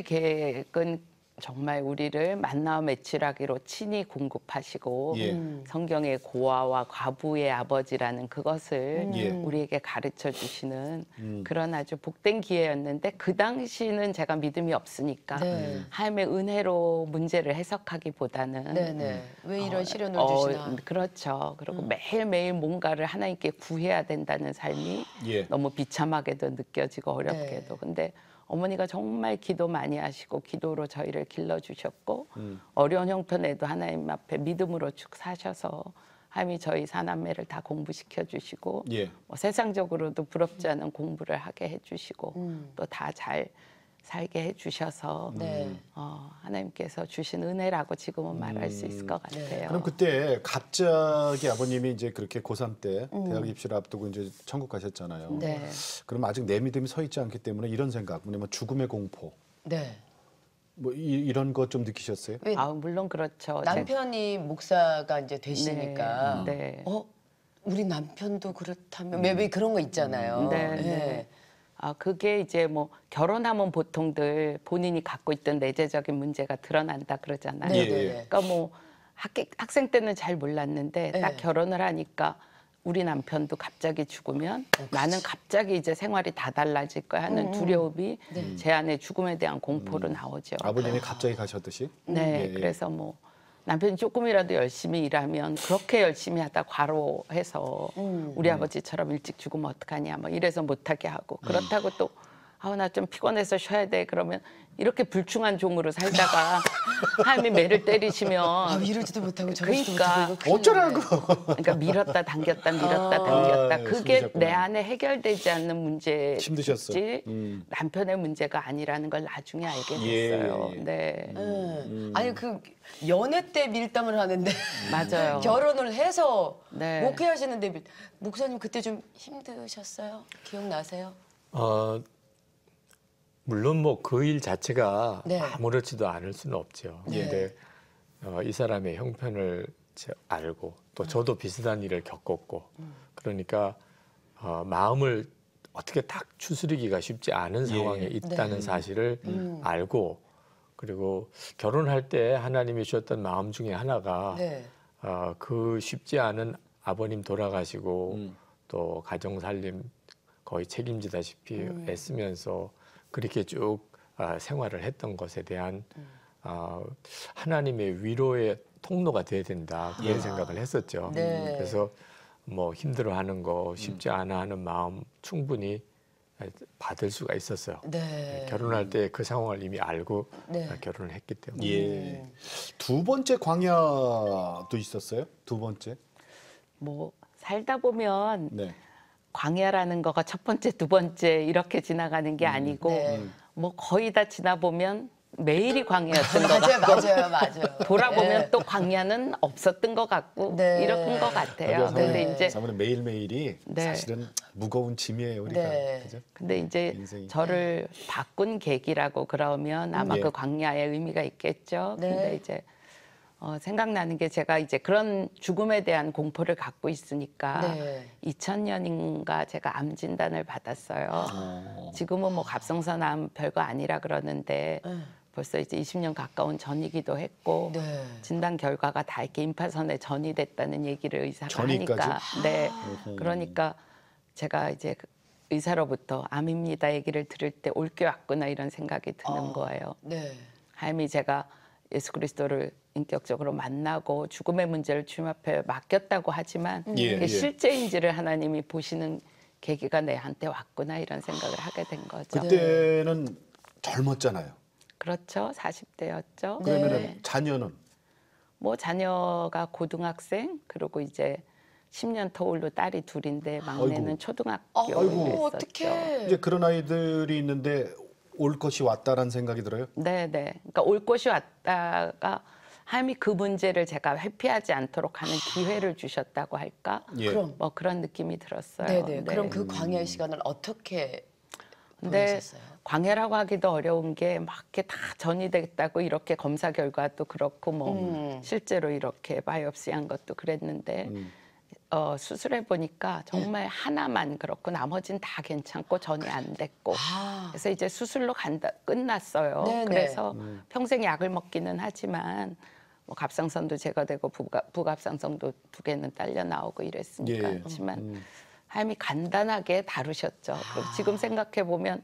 계획은 정말 우리를 만나와 매출하기로 친히 공급하시고 예. 음. 성경의 고아와 과부의 아버지라는 그것을 예. 우리에게 가르쳐 주시는 음. 그런 아주 복된 기회였는데 그 당시는 제가 믿음이 없으니까 네. 하나님의 은혜로 문제를 해석하기보다는 네네. 왜 이런 어, 시련을 어, 주시나. 그렇죠. 그리고 음. 매일매일 뭔가를 하나님께 구해야 된다는 삶이 예. 너무 비참하게도 느껴지고 어렵게도. 네. 근데 어머니가 정말 기도 많이 하시고 기도로 저희를 길러주셨고 음. 어려운 형편에도 하나님 앞에 믿음으로 쭉 사셔서 하나님이 저희 사남매를 다 공부시켜 주시고 예. 뭐 세상적으로도 부럽지 않은 공부를 하게 해주시고 음. 또 다 잘 살게 해주셔서 네. 어, 하나님께서 주신 은혜라고 지금은 말할 수 있을 것 네. 같아요. 그럼 그때 갑자기 아버님이 이제 그렇게 고삼 때 음. 대학 입시를 앞두고 이제 천국 가셨잖아요. 네. 그럼 아직 내 믿음이 서 있지 않기 때문에 이런 생각, 뭐냐면 죽음의 공포, 네. 뭐 이, 이런 것 좀 느끼셨어요? 왜 아 물론 그렇죠. 남편이 목사가 이제 되시니까 네. 네. 어 우리 남편도 그렇다면 왜, 왜 그런 거 있잖아요. 네, 네. 아 그게 이제 뭐 결혼하면 보통들 본인이 갖고 있던 내재적인 문제가 드러난다 그러잖아요. 네, 예, 네, 예. 네. 그러니까 뭐 학교, 학생 때는 잘 몰랐는데 네. 딱 결혼을 하니까 우리 남편도 갑자기 죽으면 나는 갑자기 이제 생활이 다 달라질 거야 하는 두려움이 제 안에 죽음에 대한 공포로 나오죠. 아버님이 갑자기 가셨듯이? 네, 예, 예. 그래서 뭐 남편이 조금이라도 열심히 일하면 그렇게 열심히 하다 과로해서 음. 우리 아버지처럼 일찍 죽으면 어떡하냐 뭐 이래서 못하게 하고 그렇다고 또 아우 나 좀 피곤해서 쉬어야 돼 그러면 이렇게 불충한 종으로 살다가 하나님이 매를 때리시면 아 이러지도 못하고 저러지도 그러니까 못하고 이거 큰일 어쩌라고? 나네. 그러니까 밀었다 당겼다 밀었다 아. 당겼다 아유, 그게 힘드셨구나. 내 안에 해결되지 않는 문제지 힘드셨어. 음. 남편의 문제가 아니라는 걸 나중에 알게 예, 됐어요. 예. 네 네. 아니 그 연애 때 밀담을 하는데 맞아요. 결혼을 해서 네. 목회하시는데 밀- 목사님 그때 좀 힘드셨어요? 기억나세요? 어, 물론 뭐 그 일 자체가 네. 아무렇지도 않을 수는 없죠. 네. 근데 어, 이 사람의 형편을 제- 알고 또 저도 비슷한 일을 겪었고 그러니까 어, 마음을 어떻게 딱 추스리기가 쉽지 않은 상황에 있다는 네. 사실을 음. 알고 그리고 결혼할 때 하나님이 주셨던 마음 중에 하나가 네. 어, 그 쉽지 않은 아버님 돌아가시고 음. 또 가정 살림 거의 책임지다시피 음. 애쓰면서 그렇게 쭉 아, 생활을 했던 것에 대한 음. 아, 하나님의 위로의 통로가 돼야 된다 그런 예. 생각을 했었죠. 네. 그래서 뭐 힘들어하는 거 쉽지 않아 하는 마음 충분히 받을 수가 있었어요. 네. 결혼할 때 그 상황을 이미 알고 네. 결혼을 했기 때문에. 예. 두 번째 광야도 있었어요? 두 번째? 뭐 살다 보면 네. 광야라는 거가 첫 번째, 두 번째 이렇게 지나가는 게 아니고 네. 뭐 거의 다 지나보면 매일이 광야였던 것 맞아요, 같고 맞아요, 맞아요. 돌아보면 네. 또 광야는 없었던 것 같고 네. 이런 것 같아요. 네. 근데 이제 사모님 매일매일이 네. 사실은 무거운 짐이에요, 우리가. 네. 그죠? 근데 이제 인생이. 저를 바꾼 계기라고 그러면 아마 예. 그 광야의 의미가 있겠죠. 네. 근데 이제 어, 생각나는 게 제가 이제 그런 죽음에 대한 공포를 갖고 있으니까 네. 이천 년인가 제가 암 진단을 받았어요. 지금은 뭐 갑상선 암 별거 아니라 그러는데 네. 벌써 이제 이십 년 가까운 전이기도 했고 네. 진단 결과가 다 이렇게 임파선에 전이 됐다는 얘기를 의사가 전이까지? 하니까 네 음. 그러니까 제가 이제 그 의사로부터 암입니다 얘기를 들을 때 올 게 왔구나 이런 생각이 드는 어. 거예요. 네. 하임이 제가 예수 그리스도를 인격적으로 만나고 죽음의 문제를 주님 앞에 맡겼다고 하지만 예, 이게 예. 실제인지를 하나님이 보시는 계기가 내한테 왔구나 이런 생각을 하게 된 거죠. 그때는 젊었잖아요. 그렇죠. 사십 대였죠. 그러면은 자녀는 뭐 자녀가 고등학생 그리고 이제 십 년 터울로 딸이 둘인데 막내는 아이고. 초등학교에 아이고, 있었죠. 어떡해. 이제 그런 아이들이 있는데 올 것이 왔다라는 생각이 들어요. 네, 네. 그러니까 올 곳이 왔다가 하나님이 그 문제를 제가 회피하지 않도록 하는 기회를 주셨다고 할까? 예. 그럼. 뭐 그런 느낌이 들었어요. 네네. 그럼 그 광야의 시간을 어떻게 근데 보내셨어요? 광야라고 하기도 어려운 게 막 이렇게 다 전이 됐다고 이렇게 검사 결과도 그렇고 뭐 음. 실제로 이렇게 바이옵시한 것도 그랬는데 어, 수술해 보니까 정말 네. 하나만 그렇고 나머지는 다 괜찮고 전이 안 됐고 아. 그래서 이제 수술로 간다 끝났어요. 네네. 그래서 평생 약을 먹기는 하지만 뭐 갑상선도 제거되고 부갑, 부갑상선도 두 개는 딸려 나오고 이랬으니까 예. 하지만 하임이 간단하게 다루셨죠. 그리고 지금 생각해 보면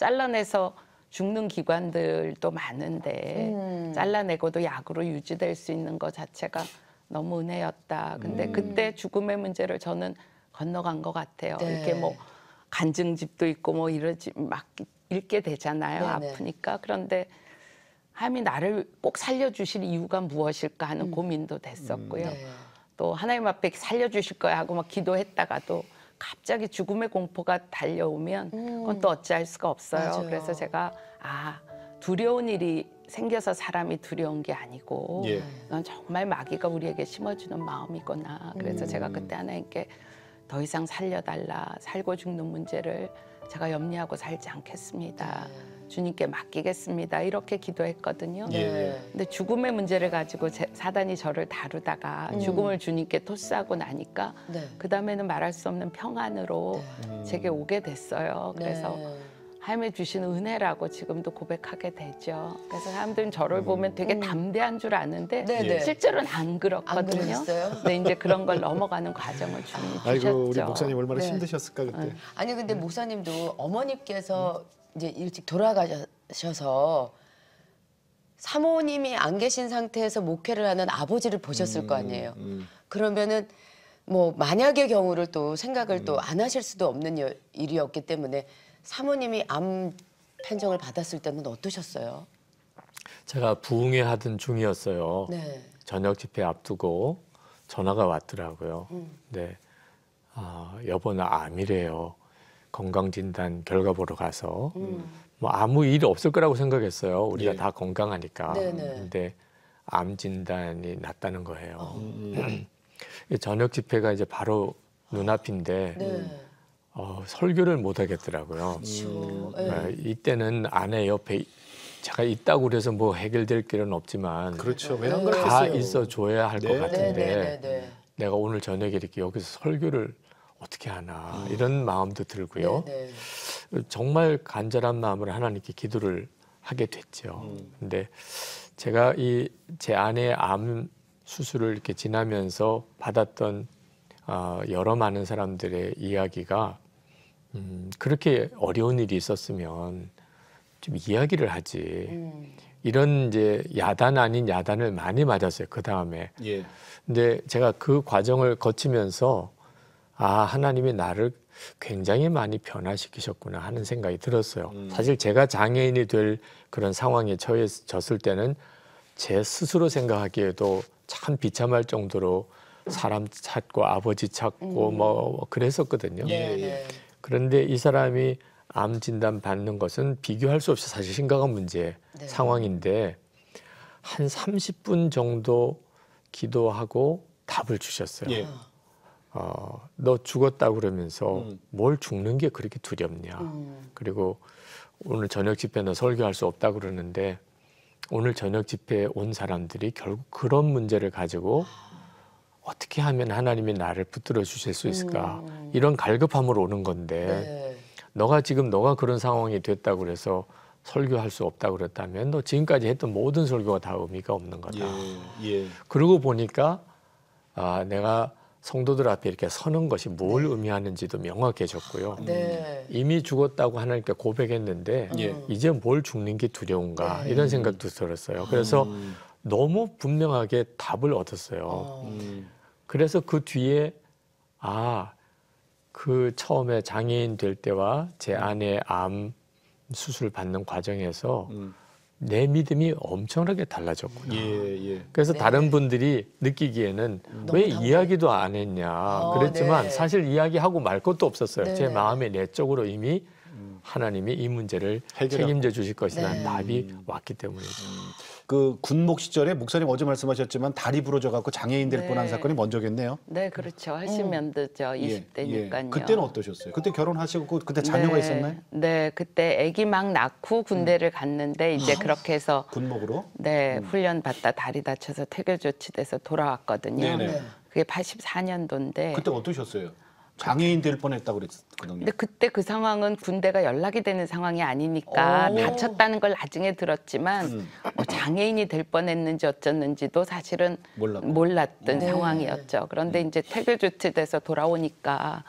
잘라내서 죽는 기관들도 많은데 음. 잘라내고도 약으로 유지될 수 있는 것 자체가 너무 은혜였다. 근데 음. 그때 죽음의 문제를 저는 건너간 것 같아요. 네. 이렇게 뭐 간증집도 있고 뭐 이러지 막 읽게 되잖아요. 네네. 아프니까. 그런데 하나님이 나를 꼭 살려주실 이유가 무엇일까 하는 음. 고민도 됐었고요. 네. 또 하나님 앞에 살려주실 거야 하고 막 기도했다가도 갑자기 죽음의 공포가 달려오면 그건 또 어찌할 수가 없어요. 음. 맞아요. 그래서 제가 아 두려운 일이 생겨서 사람이 두려운 게 아니고 예. 넌 정말 마귀가 우리에게 심어주는 마음이구나. 그래서 제가 그때 하나님께 더 이상 살려달라. 살고 죽는 문제를 제가 염려하고 살지 않겠습니다. 주님께 맡기겠습니다. 이렇게 기도했거든요. 예, 예. 근데 죽음의 문제를 가지고 제, 사단이 저를 다루다가 죽음을 주님께 토스하고 나니까 네. 그 다음에는 말할 수 없는 평안으로 제게 오게 됐어요. 그래서 네. 하나님이 주신 은혜라고 지금도 고백하게 되죠. 그래서 사람들은 저를 보면 되게 담대한 줄 아는데 네네. 실제로는 안 그렇거든요. 안 그랬어요? 근데 이제 그런 걸 넘어가는 과정을 주님이 주셨죠. 아이고 우리 목사님 얼마나 네. 힘드셨을까 그때. 아니 근데 목사님도 어머니께서 이제 일찍 돌아가셔서 사모님이 안 계신 상태에서 목회를 하는 아버지를 보셨을 거 아니에요. 그러면은 뭐 만약의 경우를 또 생각을 또 안 하실 수도 없는 여- 일이었기 때문에 사모님이 암 판정을 받았을 때는 어떠셨어요? 제가 부흥회 하던 중이었어요. 네. 저녁 집회 앞두고 전화가 왔더라고요. 네, 아, 여보 나 암이래요. 건강진단 결과 보러 가서 뭐 아무 일 없을 거라고 생각했어요. 우리가 예. 다 건강하니까. 네네. 근데 암 진단이 났다는 거예요. 음. 이 저녁 집회가 이제 바로 눈앞인데 네. 어, 설교를 못 하겠더라고요. 그렇죠. 어, 이때는 아내 옆에 제가 있다고 그래서 뭐 해결될 길은 없지만 그렇죠. 왜 안 네. 그렇겠어요? 가 있어 줘야 할 것 네. 같은데 네네네. 내가 오늘 저녁에 이렇게 여기서 설교를 어떻게 하나 이런 마음도 들고요. 네. 정말 간절한 마음으로 하나님께 기도를 하게 됐죠. 근데 제가 이 제 아내의 암 수술을 이렇게 지나면서 받았던 어, 여러 많은 사람들의 이야기가 음, 그렇게 어려운 일이 있었으면 좀 이야기를 하지. 음. 이런 이제 야단 아닌 야단을 많이 맞았어요. 그 다음에. 예. 근데 제가 그 과정을 거치면서 아, 하나님이 나를 굉장히 많이 변화시키셨구나 하는 생각이 들었어요. 음. 사실 제가 장애인이 될 그런 상황에 처해졌을 때는 제 스스로 생각하기에도 참 비참할 정도로 사람 찾고 아버지 찾고 음. 뭐 그랬었거든요. 네, 네. 그런데 이 사람이 암 진단 받는 것은 비교할 수 없이 사실 심각한 문제 네. 상황인데 한 삼십 분 정도 기도하고 답을 주셨어요. 예. 어, 너 죽었다 그러면서 음. 뭘 죽는 게 그렇게 두렵냐. 음. 그리고 오늘 저녁 집회는 설교할 수 없다 그러는데 오늘 저녁 집회에 온 사람들이 결국 그런 문제를 가지고 어떻게 하면 하나님이 나를 붙들어 주실 수 있을까. 음. 이런 갈급함으로 오는 건데 네. 너가 지금 너가 그런 상황이 됐다고 그래서 설교할 수 없다고 그랬다면 너 지금까지 했던 모든 설교가 다 의미가 없는 거다. 예. 예. 그러고 보니까 아, 내가 성도들 앞에 이렇게 서는 것이 뭘 의미하는지도 명확해졌고요. 네. 이미 죽었다고 하나님께 고백했는데 예. 이제 뭘 죽는 게 두려운가 네. 이런 생각도 들었어요. 그래서 음. 너무 분명하게 답을 얻었어요. 어. 음. 그래서 그 뒤에 아, 그 처음에 장애인 될 때와 제 아내 암 수술 받는 과정에서 음. 내 믿음이 엄청나게 달라졌구나. 예. 예. 그래서 네. 다른 분들이 느끼기에는 왜 당황- 이야기도 안 했냐 어, 그랬지만 네. 사실 이야기하고 말 것도 없었어요. 네, 제 네. 마음의 내적으로 이미 하나님이 이 문제를 해결하고. 책임져 주실 것이라는 네. 답이 왔기 때문이죠. 그 군목 시절에 목사님 어제 말씀하셨지만 다리 부러져 갖고 장애인 될 네. 뻔한 사건이 먼저겠네요. 네, 그렇죠. 하시면 되죠. 이십 대니까요. 예. 그때는 어떠셨어요? 그때 결혼하시고 그때 자녀가 네, 있었나요? 네, 그때 아기 막 낳고 군대를 갔는데 이제 그렇게 해서 군목으로? 네, 훈련 받다 다리 다쳐서 퇴교 조치돼서 돌아왔거든요. 네네. 네. 그게 팔십사 년도인데 그때 어떠셨어요? 장애인 될 뻔했다고 그랬거든요. 근데 그때 그 상황은 군대가 연락이 되는 상황이 아니니까 오. 다쳤다는 걸 나중에 들었지만 음. 뭐 장애인이 될 뻔했는지 어쩌는지도 사실은 몰랐고. 몰랐던 네. 상황이었죠. 그런데 이제 퇴교 조치돼서 돌아오니까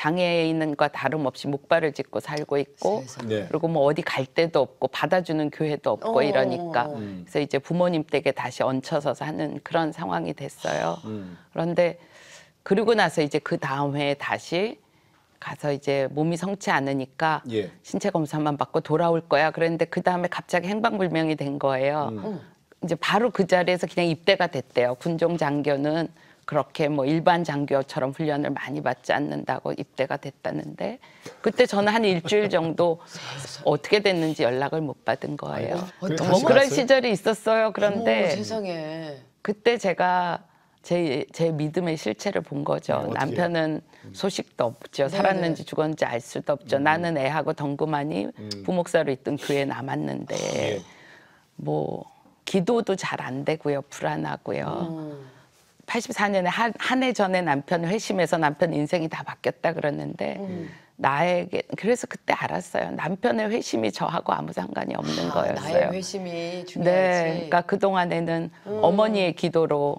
장애인과 다름없이 목발을 짚고 살고 있고 세상에. 네. 그리고 뭐 어디 갈 데도 없고 받아주는 교회도 없고 어. 이러니까 음. 그래서 이제 부모님 댁에 다시 얹혀서 사는 그런 상황이 됐어요. 음. 그런데 그리고 나서 이제 그 다음 해에 다시 가서 이제 몸이 성치 않으니까 예. 신체 검사만 받고 돌아올 거야. 그랬는데 그 다음에 갑자기 행방불명이 된 거예요. 음. 이제 바로 그 자리에서 그냥 입대가 됐대요. 군종 장교는 그렇게 뭐 일반 장교처럼 훈련을 많이 받지 않는다고 입대가 됐다는데 그때 저는 한 일주일 정도 어떻게 됐는지 연락을 못 받은 거예요. 어, 다시 뭐 그런 왔어요? 시절이 있었어요. 그런데 어머, 세상에. 그때 제가 제, 제 믿음의 실체를 본 거죠. 네, 어떻게? 남편은 소식도 없죠. 살았는지 죽었는지 알 수도 없죠. 나는 애하고 덩그마니 부목사로 있던 교회에 남았는데 예. 뭐 기도도 잘 안 되고요. 불안하고요. 음. 팔십사 년에 한 해 전에 남편 회심해서 남편 인생이 다 바뀌었다 그러는데 음. 나에게 그래서 그때 알았어요. 남편의 회심이 저하고 아무 상관이 없는 아, 거였어요. 나의 회심이 중요하지. 네, 그러니까 그 동안에는 어머니의 기도로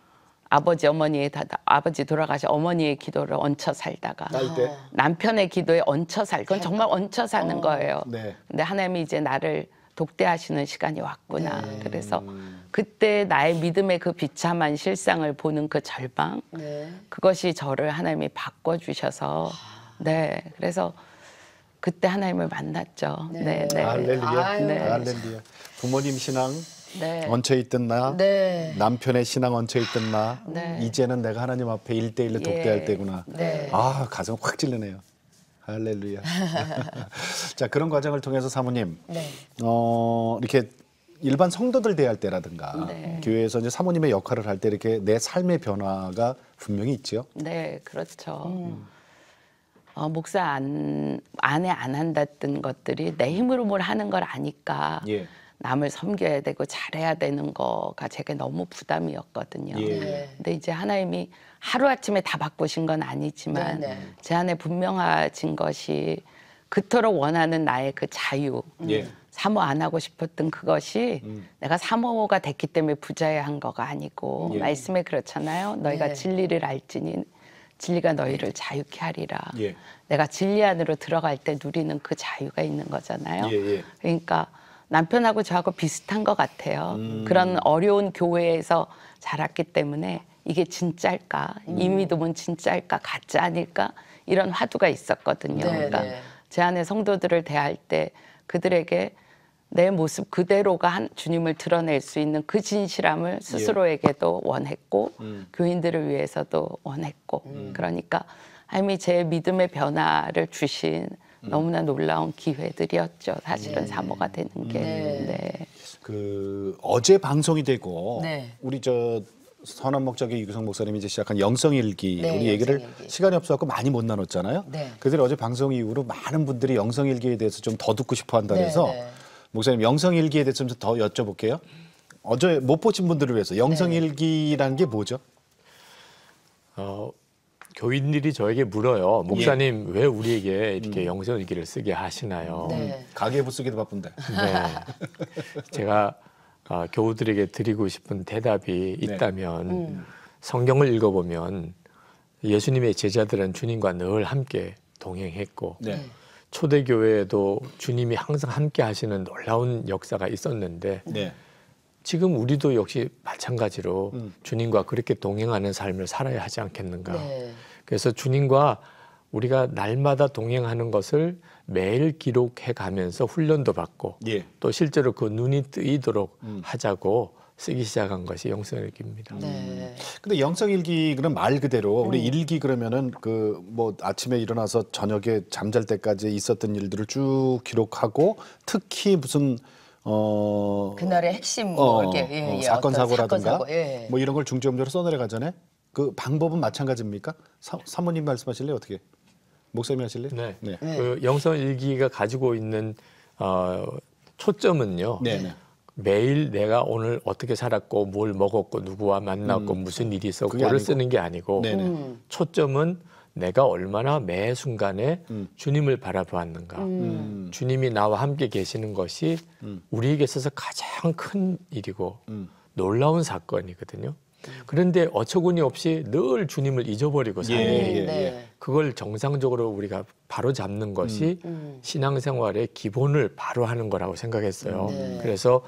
아버지 어머니의 다 아버지 돌아가시 어머니의 기도를 얹혀 살다가 딸 때. 남편의 기도에 얹혀 살. 그건 정말 얹혀 사는 어. 거예요. 네. 근데 하나님이 이제 나를 독대하시는 시간이 왔구나. 네. 그래서 그때 나의 믿음의 그 비참한 실상을 보는 그 절망, 네. 그것이 저를 하나님이 바꿔주셔서 네, 그래서 그때 하나님을 만났죠. 네. 네, 네. 할렐루야. 아유. 네. 할렐루야. 부모님 신앙 네. 얹혀 있던 나, 네. 남편의 신앙 얹혀 있던 나, 네. 이제는 내가 하나님 앞에 일대일로 독대할 예. 때구나. 네. 아, 가슴 확 찔리네요. 할렐루야. 자, 그런 과정을 통해서 사모님, 네. 어, 이렇게 일반 성도들 대할 때라든가 네. 교회에서 이제 사모님의 역할을 할 때 이렇게 내 삶의 변화가 분명히 있죠. 네, 그렇죠. 음. 어, 목사 안, 안에 안 한다던 것들이 내 힘으로 뭘 하는 걸 아니까 예. 남을 섬겨야 되고 잘해야 되는 거가 제게 너무 부담이었거든요. 예. 네. 근데 이제 하나님이 하루아침에 다 바꾸신 건 아니지만 네, 네. 제 안에 분명해진 것이 그토록 원하는 나의 그 자유, 예. 사모 안 하고 싶었던 그것이 음. 내가 사모가 됐기 때문에 부자야 한 거가 아니고 예. 말씀에 그렇잖아요. 너희가 네. 진리를 알지니 진리가 너희를 자유케 하리라. 예. 내가 진리 안으로 들어갈 때 누리는 그 자유가 있는 거잖아요. 예, 예. 그러니까 남편하고 저하고 비슷한 것 같아요. 음. 그런 어려운 교회에서 자랐기 때문에 이게 진짜일까? 이 믿음은 진짜일까? 가짜 아닐까? 이런 화두가 있었거든요. 네, 그러니까 네. 제 안에 성도들을 대할 때 그들에게 내 모습 그대로가 한 주님을 드러낼 수 있는 그 진실함을 스스로에게도 원했고 음. 교인들을 위해서도 원했고 그러니까 하나님이 제 믿음의 변화를 주신 너무나 놀라운 기회들이었죠. 사실은 사모가 되는 게. 네. 네. 그 어제 방송이 되고 네. 우리 저 선한 목적의 이규성 목사님이 이제 시작한 영성일기 네, 우리 얘기를 영성일기. 시간이 없어서 많이 못 나눴잖아요. 네. 그래서 어제 방송 이후로 많은 분들이 영성일기에 대해서 좀 더 듣고 싶어한다 네, 그래서 네. 목사님 영성일기에 대해서 좀 더 여쭤볼게요. 어제 못 보신 분들을 위해서 영성일기라는 게 뭐죠? 어, 교인들이 저에게 물어요. 목사님 왜 우리에게 이렇게 영성일기를 쓰게 하시나요? 네. 가계부 쓰기도 바쁜데. 네. 제가 어, 교우들에게 드리고 싶은 대답이 있다면 음. 성경을 읽어보면 예수님의 제자들은 주님과 늘 함께 동행했고 네. 초대교회에도 주님이 항상 함께 하시는 놀라운 역사가 있었는데 네. 지금 우리도 역시 마찬가지로 음. 주님과 그렇게 동행하는 삶을 살아야 하지 않겠는가. 네. 그래서 주님과 우리가 날마다 동행하는 것을 매일 기록해 가면서 훈련도 받고 예. 또 실제로 그 눈이 뜨이도록 음. 하자고 쓰기 시작한 것이 영성일기입니다. 네. 근데 영성일기 그는 말 그대로 우리 음. 일기 그러면은 그 뭐 아침에 일어나서 저녁에 잠잘 때까지 있었던 일들을 쭉 기록하고 특히 무슨 어 그날의 핵심 뭐 어, 이렇게 예, 어, 예, 사건 어떤 사고라든가 사건, 사고, 예. 뭐 이런 걸 중점적으로 써내려가잖아요. 그 방법은 마찬가지입니까? 사, 사모님 말씀하실래요? 어떻게? 목사님이 하실래요? 네. 네. 네. 그 영성일기가 가지고 있는 어, 초점은요. 네, 네. 매일 내가 오늘 어떻게 살았고 뭘 먹었고 누구와 만났고 무슨 일이 그게 있었고를 아니고? 쓰는 게 아니고 네네. 음. 초점은 내가 얼마나 매 순간에 음. 주님을 바라보았는가. 음. 주님이 나와 함께 계시는 것이 음. 우리에게 있어서 가장 큰 일이고 음. 놀라운 사건이거든요. 그런데 어처구니 없이 늘 주님을 잊어버리고 사니 예, 예, 네. 예. 그걸 정상적으로 우리가 바로 잡는 것이 음. 신앙생활의 기본을 바로 하는 거라고 생각했어요. 네. 그래서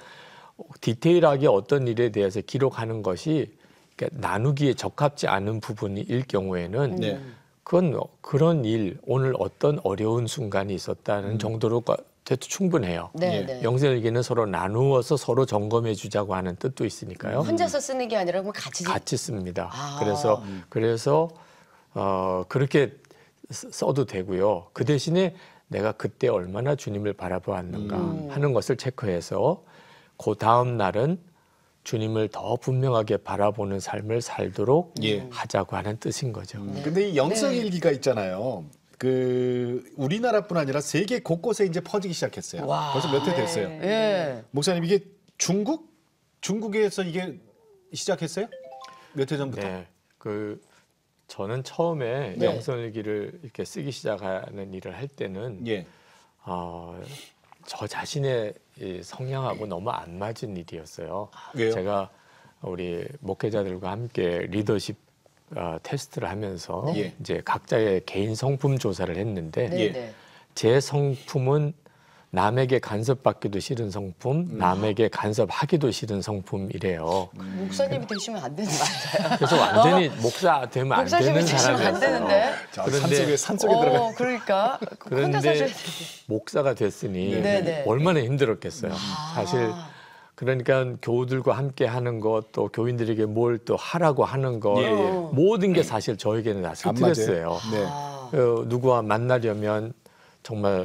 디테일하게 어떤 일에 대해서 기록하는 것이 그러니까 나누기에 적합지 않은 부분일 경우에는 네. 그건 그런 일, 오늘 어떤 어려운 순간이 있었다는 음. 정도로 돼도 충분해요. 네, 예. 네. 영성일기는 서로 나누어서 서로 점검해 주자고 하는 뜻도 있으니까요. 혼자서 쓰는 게 아니라 그럼 같이 같이 씁니다. 아. 그래서 그래서 어, 그렇게 쓰- 써도 되고요. 그 대신에 내가 그때 얼마나 주님을 바라보았는가 음. 하는 것을 체크해서 그 다음 날은 주님을 더 분명하게 바라보는 삶을 살도록 예. 하자고 하는 뜻인 거죠. 근데 이 영성일기가 있잖아요. 그 우리나라뿐 아니라 세계 곳곳에 이제 퍼지기 시작했어요. 와. 벌써 몇 해 됐어요. 예. 목사님 이게 중국? 중국에서 이게 시작했어요? 몇 해 전부터? 네, 그 저는 처음에 네. 영성일기를 이렇게 쓰기 시작하는 일을 할 때는 예. 어, 저 자신의 이 성향하고 너무 안 맞은 일이었어요. 왜요? 제가 우리 목회자들과 함께 리더십 어, 테스트를 하면서 네. 이제 각자의 개인 성품 조사를 했는데 네, 예. 네. 제 성품은 남에게 간섭받기도 싫은 성품, 음. 남에게 간섭하기도 싫은 성품이래요. 목사님이 되시면 안 되는 거 맞아요. 그래서 완전히 목사 되면 안 목사님이 되는 되시면 안 사람이었어요. 되는데. 자, 그런데- 산속에 산속에 들어가. 어, 그러니까 혼자 그런데 사실 목사가 됐으니 네, 네. 얼마나 힘들었겠어요. 아. 사실 그러니까 교우들과 함께 하는 것, 또 교인들에게 뭘 또 하라고 하는 것, 예, 예. 모든 게 사실 저에게는 다 안 맞아요. 스트레스예요. 네. 아. 어, 누구와 만나려면 정말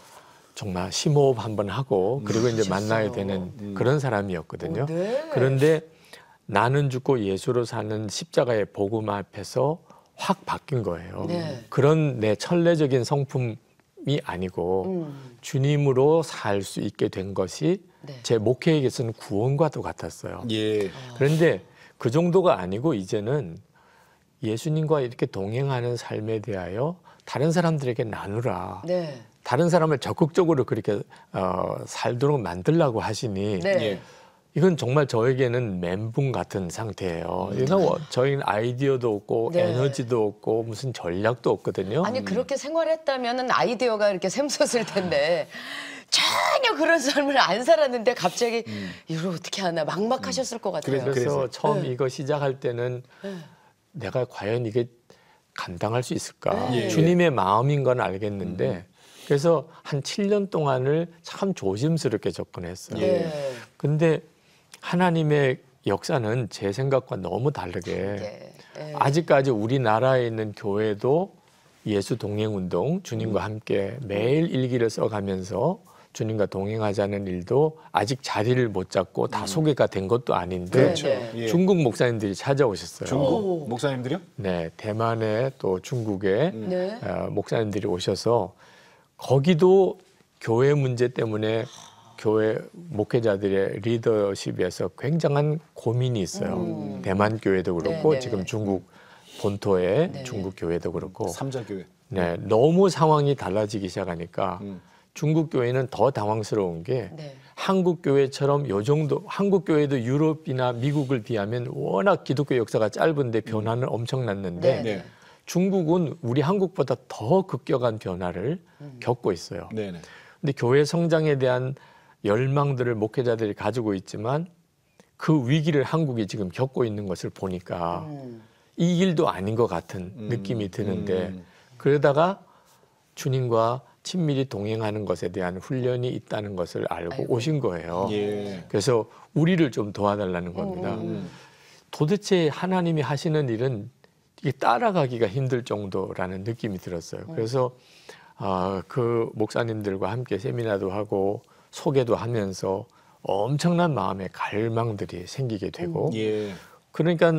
정말 심호흡 한번 하고 그리고 이제 만나야 되는 그런 사람이었거든요. 오, 네. 그런데 나는 죽고 예수로 사는 십자가의 복음 앞에서 확 바뀐 거예요. 네. 그런 내 천례적인 성품이 아니고 음. 주님으로 살 수 있게 된 것이 네. 제 목회에게서는 구원과도 같았어요. 예. 그런데 그 정도가 아니고 이제는 예수님과 이렇게 동행하는 삶에 대하여 다른 사람들에게 나누라. 네. 다른 사람을 적극적으로 그렇게 어, 살도록 만들라고 하시니 네. 예. 이건 정말 저에게는 멘붕 같은 상태예요. 이거 뭐 저희는 아이디어도 없고 네. 에너지도 없고 무슨 전략도 없거든요. 아니 그렇게 생활했다면은 아이디어가 이렇게 샘솟을 텐데 전혀 그런 삶을 안 살았는데 갑자기 이걸 어떻게 하나 막막하셨을 것 같아요. 그래서, 그래서. 처음 네. 이거 시작할 때는 네. 내가 과연 이게 감당할 수 있을까? 네. 주님의 마음인 건 알겠는데 그래서 한 칠 년 동안을 참 조심스럽게 접근했어요. 네. 근데 하나님의 역사는 제 생각과 너무 다르게 네. 네. 아직까지 우리나라에 있는 교회도 예수 동행 운동, 주님과 함께 매일 일기를 써가면서 주님과 동행하자는 일도 아직 자리를 못 잡고 다 소개가 된 것도 아닌데 그렇죠. 네, 예. 중국 목사님들이 찾아오셨어요. 중국 목사님들이요? 네, 대만에 또 중국에 네. 어, 목사님들이 오셔서 거기도 교회 문제 때문에 교회 목회자들의 리더십에서 굉장한 고민이 있어요. 음. 대만 교회도 그렇고 네네. 지금 중국 본토의 네네. 중국 교회도 그렇고 삼자교회. 네, 너무 상황이 달라지기 시작하니까 음. 중국 교회는 더 당황스러운 게 네. 한국 교회처럼 요 정도 한국 교회도 유럽이나 미국을 비하면 워낙 기독교 역사가 짧은데 변화는 엄청났는데 네. 네. 중국은 우리 한국보다 더 급격한 변화를 음. 겪고 있어요. 네네. 근데 교회 성장에 대한 열망들을 목회자들이 가지고 있지만 그 위기를 한국이 지금 겪고 있는 것을 보니까 음. 이 일도 아닌 것 같은 음. 느낌이 드는데 음. 그러다가 주님과 친밀히 동행하는 것에 대한 훈련이 있다는 것을 알고 아이고. 오신 거예요. 예. 그래서 우리를 좀 도와달라는 겁니다. 음. 도대체 하나님이 하시는 일은 이게 따라가기가 힘들 정도라는 느낌이 들었어요. 그래서 아, 그 목사님들과 함께 세미나도 하고 소개도 하면서 엄청난 마음의 갈망들이 생기게 되고 예. 그러니까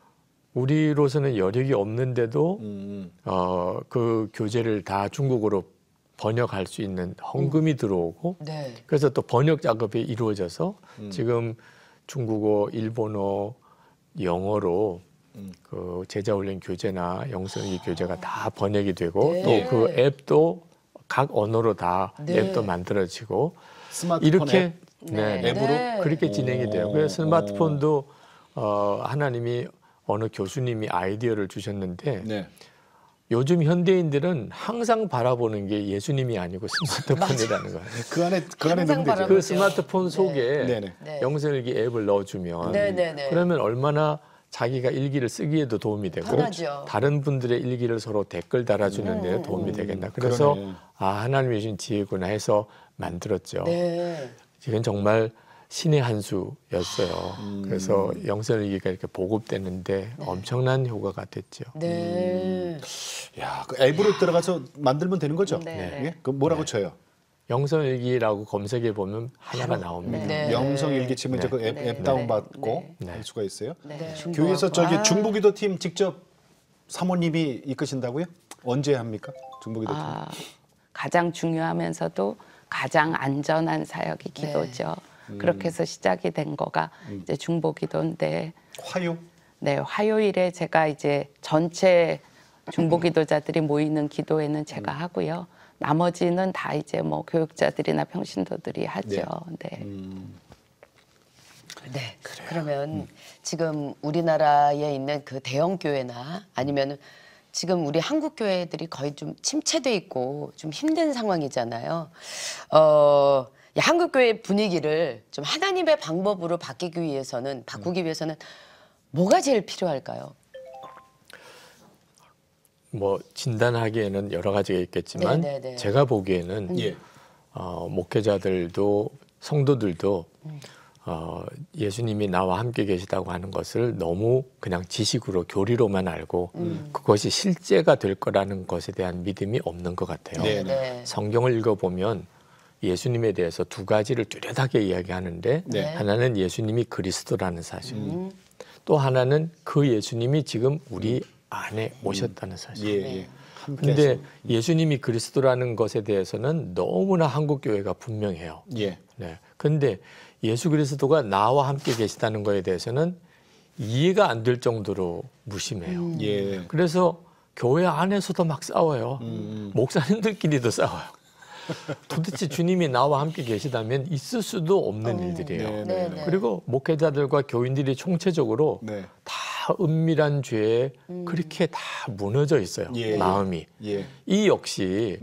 우리로서는 여력이 없는데도 음. 어, 그 교재를 다 중국어로 번역할 수 있는 헌금이 들어오고 네. 그래서 또 번역 작업이 이루어져서 음. 지금 중국어, 일본어, 영어로 음. 그 제자훈련 교재나 영성이 교재가 다 번역이 되고 네. 또 그 앱도 각 언어로 다 네. 앱도 만들어지고 스마트폰 이렇게 앱? 네, 네. 앱으로? 네. 그렇게 진행이 돼요. 오. 그래서 스마트폰도 어, 하나님이 어느 교수님이 아이디어를 주셨는데 네. 요즘 현대인들은 항상 바라보는 게 예수님이 아니고 스마트폰이라는 거예요. 그 안에 그 안에 항상 넣으면 되죠. 바라보죠. 그 스마트폰 속에 네네. 네. 영성일기 앱을 넣어주면 네, 네, 네. 그러면 얼마나 자기가 일기를 쓰기에도 도움이 되고 편하죠. 다른 분들의 일기를 서로 댓글 달아주는 데 도움이 되겠나. 그래서 그러네. 아 하나님이 주신 지혜구나 해서 만들었죠. 네. 이건 정말 신의 한 수였어요. 음. 그래서 영성일기가 이렇게 보급되는데 엄청난 효과가 됐죠. 네. 야, 그 앱으로 들어가서 만들면 되는 거죠? 네. 예? 그 뭐라고 쳐요? 영성일기라고 검색해 보면 하나가 나옵니다. 네. 영성 일기 치면 이제 그 앱 네. 앱 다운 받고 네. 할 수가 있어요. 네. 교회에서 저기 아. 중부기도 팀 직접 사모님이 이끄신다고요? 언제 합니까? 중부기도 팀. 아, 가장 중요하면서도 가장 안전한 사역이 기도죠. 그렇게 해서 시작이 된 거가 이제 중보기도인데, 화요? 네, 화요일에 제가 이제 전체 중보기도자들이 모이는 기도회는 제가 하고요. 나머지는 다 이제 뭐 교육자들이나 평신도들이 하죠. 네. 네. 그러면 지금 우리나라에 있는 그 대형 교회나 아니면 지금 우리 한국 교회들이 거의 좀 침체돼 있고 좀 힘든 상황이잖아요. 어, 이 한국 교회 분위기를 좀 하나님의 방법으로 바뀌기 위해서는 바꾸기 위해서는 뭐가 제일 필요할까요? 뭐 진단하기에는 여러 가지가 있겠지만 네, 네, 네. 제가 보기에는 예. 어, 목회자들도 성도들도 어, 예수님이 나와 함께 계시다고 하는 것을 너무 그냥 지식으로 교리로만 알고 그것이 실제가 될 거라는 것에 대한 믿음이 없는 것 같아요. 네. 네. 성경을 읽어보면 예수님에 대해서 두 가지를 뚜렷하게 이야기하는데 네. 하나는 예수님이 그리스도라는 사실, 또 하나는 그 예수님이 지금 우리 안에 오셨다는 사실. 예, 예. 함께 근데 하시는. 예수님이 그리스도라는 것에 대해서는 너무나 한국 교회가 분명해요. 예. 네. 근데 예수 그리스도가 나와 함께 계시다는 것에 대해서는 이해가 안 될 정도로 무심해요. 예. 그래서 교회 안에서도 막 싸워요. 음. 목사님들끼리도 싸워요. 도대체 주님이 나와 함께 계시다면 있을 수도 없는 일들이에요. 네, 네, 네. 그리고 목회자들과 교인들이 총체적으로 네. 다 은밀한 죄에 그렇게 다 무너져 있어요. 예, 마음이. 예. 이 역시 네.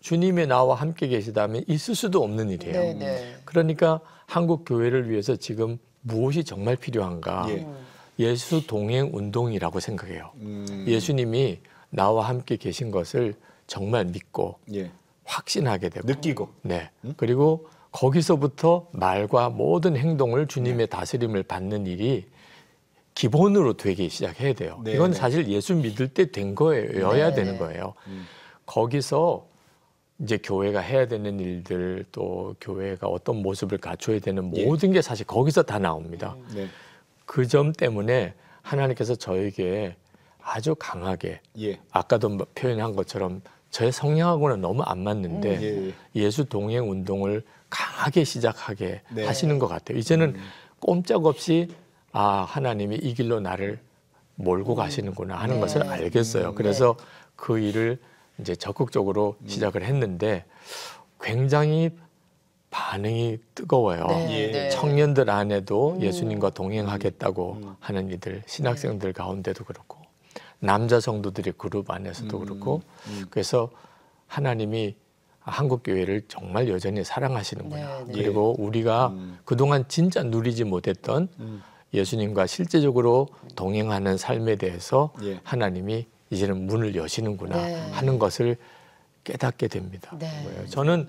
주님이 나와 함께 계시다면 있을 수도 없는 일이에요. 네, 네. 그러니까 한국 교회를 위해서 지금 무엇이 정말 필요한가? 예. 예수 동행 운동이라고 생각해요. 음. 예수님이 나와 함께 계신 것을 정말 믿고 예. 확신하게 되고 느끼고. 네. 그리고 거기서부터 말과 모든 행동을 주님의 다스림을 받는 일이 기본으로 되기 시작해야 돼요. 네, 이건 네. 사실 예수 믿을 때 된 거여야 네, 되는 네. 거예요. 거기서 이제 교회가 해야 되는 일들 또 교회가 어떤 모습을 갖춰야 되는 예. 모든 게 사실 거기서 다 나옵니다. 네. 그 점 때문에 하나님께서 저에게 아주 강하게 예. 아까도 뭐 표현한 것처럼 저의 성향하고는 너무 안 맞는데 예, 예. 예수 동행 운동을 강하게 시작하게 네. 하시는 것 같아요. 이제는 꼼짝없이 아 하나님이 이 길로 나를 몰고 가시는구나 하는 네. 것을 알겠어요. 그래서 그 일을 이제 적극적으로 시작을 했는데 굉장히 반응이 뜨거워요. 네, 네. 청년들 안에도 예수님과 동행하겠다고 하는 이들, 신학생들 가운데도 그렇고 남자 성도들의 그룹 안에서도 그렇고 그래서 하나님이 한국 교회를 정말 여전히 사랑하시는구나. 네, 네. 그리고 우리가 그동안 진짜 누리지 못했던 예수님과 실제적으로 동행하는 삶에 대해서 예. 하나님이 이제는 문을 여시는구나 네. 하는 것을 깨닫게 됩니다. 네. 뭐예요. 저는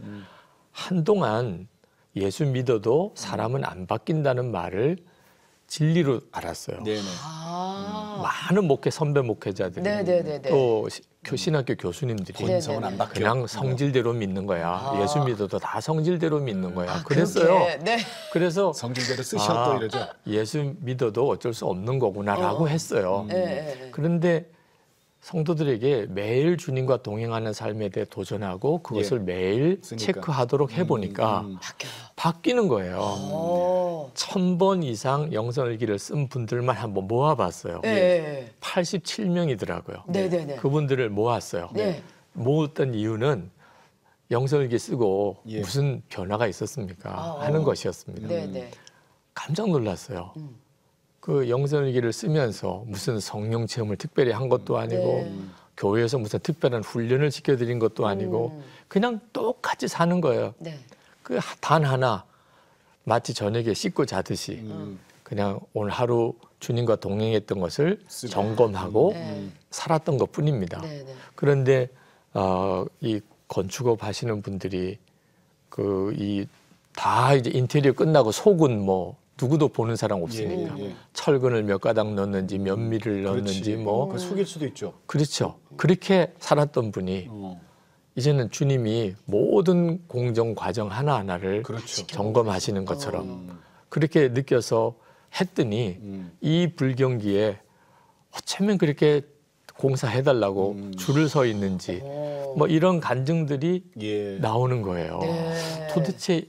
한동안 예수 믿어도 사람은 안 바뀐다는 말을 진리로 알았어요. 네네. 아. 많은 목회 선배 목회자들이 네, 네, 네, 네. 또 시- 교- 신학교 교수님들이 네, 성은 네, 안 네. 바뀌어. 그냥 성질대로 믿는 거야. 아. 예수 믿어도 다 성질대로 믿는 거야. 아, 그랬어요. 그렇게. 네. 그래서 성질대로 쓰셔 아, 또 이러죠. 예수 믿어도 어쩔 수 없는 거구나라고 어. 했어요. 네, 네, 네. 그런데 성도들에게 매일 주님과 동행하는 삶에 대해 도전하고 그것을 예. 매일 쓰니까. 체크하도록 해보니까 음, 음. 바뀌어요. 바뀌는 거예요. 오. 천 번 이상 영성일기를 쓴 분들만 한번 모아봤어요. 네. 팔십칠 명이더라고요. 네, 네, 네. 그분들을 모았어요. 네. 모았던 이유는 영성일기 쓰고 예. 무슨 변화가 있었습니까 아, 하는 어. 것이었습니다. 네, 네. 깜짝 놀랐어요. 음. 그 영성일기를 쓰면서 무슨 성령 체험을 특별히 한 것도 아니고 네. 교회에서 무슨 특별한 훈련을 시켜드린 것도 아니고 음. 그냥 똑같이 사는 거예요. 네. 그 단 하나 마치 저녁에 씻고 자듯이 음. 그냥 오늘 하루 주님과 동행했던 것을 쓰고. 점검하고 네. 살았던 것뿐입니다. 네, 네. 그런데 어, 이 건축업 하시는 분들이 그 이 다 이제 인테리어 끝나고 속은 뭐 누구도 보는 사람 없으니까 예, 예. 철근을 몇 가닥 넣었는지 몇 미를 넣었는지 그렇지. 뭐 그 속일 수도 있죠. 그렇죠. 그렇게 살았던 분이 어. 이제는 주님이 모든 공정 과정 하나하나를 그렇죠. 점검하시는 것처럼 음. 그렇게 느껴서 했더니 음. 이 불경기에 어쩌면 그렇게 공사해달라고 음. 줄을 서 있는지 오. 뭐 이런 간증들이 예. 나오는 거예요. 네. 도대체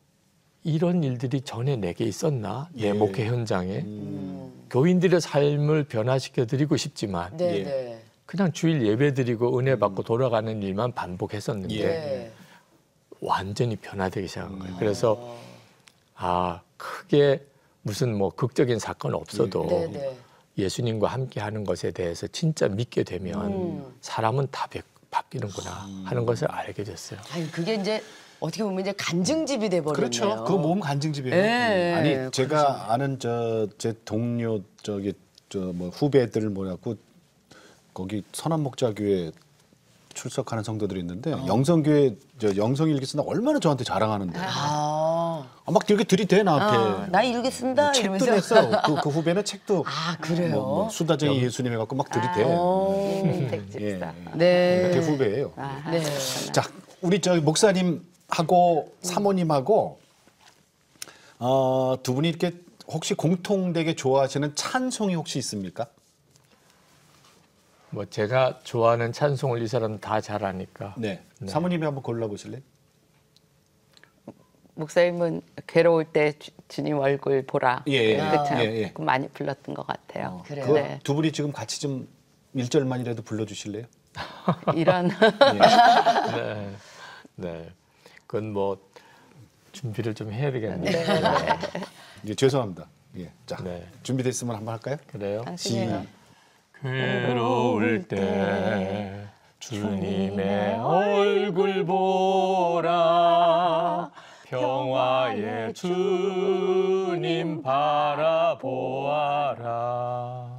이런 일들이 전에 내게 있었나? 내 예. 목회 현장에 음. 교인들의 삶을 변화시켜 드리고 싶지만 네, 예. 네. 그냥 주일 예배 드리고 은혜 받고 돌아가는 일만 반복했었는데 예. 네. 완전히 변화되기 시작한 음. 거예요. 그래서 아 크게 무슨 뭐 극적인 사건 없어도 네, 네. 예수님과 함께하는 것에 대해서 진짜 믿게 되면 음. 사람은 다 바- 바뀌는구나 하는 것을 알게 됐어요. 아니 그게 이제 어떻게 보면 이제 간증집이 돼 버렸네요. 그렇죠. 그거 몸 간증집이에요. 예, 음. 아니 그렇죠. 제가 아는 저 제 동료 저기 저 뭐 후배들 뭐라고 거기 선한목자교회 출석하는 성도들이 있는데 영성교회 저 영성일기 쓴다 얼마나 저한테 자랑하는데 아, 아, 막 이렇게 들이대 나한테. 아, 나 일기 쓴다 책도 이러면서. 냈어요. 그, 그 후배는 책도 아 그래요? 뭐, 뭐 수다쟁이 예수님 해갖고 막 들이대. 어. 임택 예, 집사. 예. 네. 제 후배예요. 아, 네. 자, 우리 저기 목사님하고 사모님하고 어, 두 분이 이렇게 혹시 공통되게 좋아하시는 찬송이 혹시 있습니까? 뭐 제가 좋아하는 찬송을 이 사람 다 잘하니까 네. 사모님이 한번 골라보실래요? 목사님은 괴로울 때 주, 주님 얼굴 보라. 예, 예. 그렇죠. 예, 예. 그 많이 불렀던 것 같아요. 그래요? 그 네. 두 분이 지금 같이 좀 일 절만이라도 불러주실래요? 이런 네, 네, 그건 뭐 준비를 좀 해야 되겠네요. 예, 죄송합니다. 예, 자 네. 준비됐으면 한번 할까요? 그래요? 당신이 괴로울 때 주님의 얼굴 보라 평화의 주님 바라보아라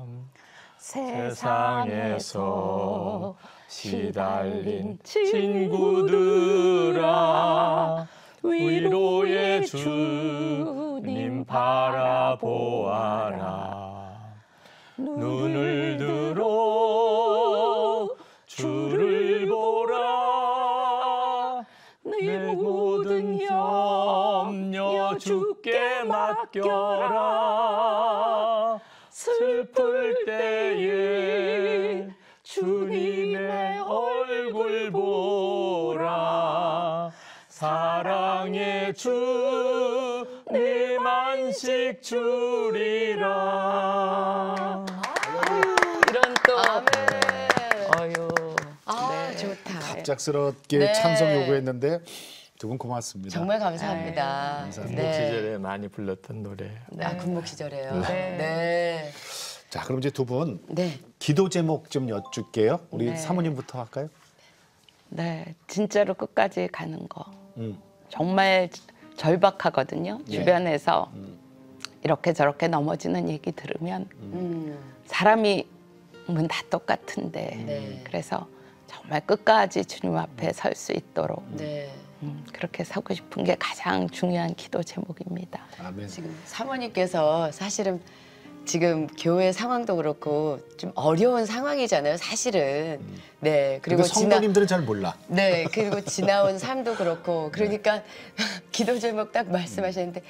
세상에서 시달린 친구들아 위로의 주님 바라보아라 눈을 들어 주를 보라 내 모든 염려 주께 맡겨라 슬플 때에 주님의 얼굴 보라 사랑의 주님 안식 주리라 이런 또 아멘. 어유. 아 네. 좋다. 갑작스럽게 네. 찬송 요구했는데 두 분 고맙습니다. 정말 감사합니다. 아유, 감사합니다. 군복 시절에 많이 불렀던 노래. 아 군복 시절에요. 네. 네. 자, 그럼 이제 두 분 네. 기도 제목 좀 여쭐게요. 우리 네. 사모님부터 할까요? 네, 진짜로 끝까지 가는 거. 음. 정말 절박하거든요. 예. 주변에서 이렇게 저렇게 넘어지는 얘기 들으면 음. 사람이 다 똑같은데 네. 그래서 정말 끝까지 주님 앞에 설 수 있도록 네. 음, 그렇게 서고 싶은 게 가장 중요한 기도 제목입니다. 아멘. 지금 사모님께서 사실은 지금 교회 상황도 그렇고 좀 어려운 상황이잖아요, 사실은. 네. 그리고 그리고 지나 성도님들은 잘 몰라. 네, 그리고 지나온 삶도 그렇고 그러니까 기도 제목 딱 말씀하셨는데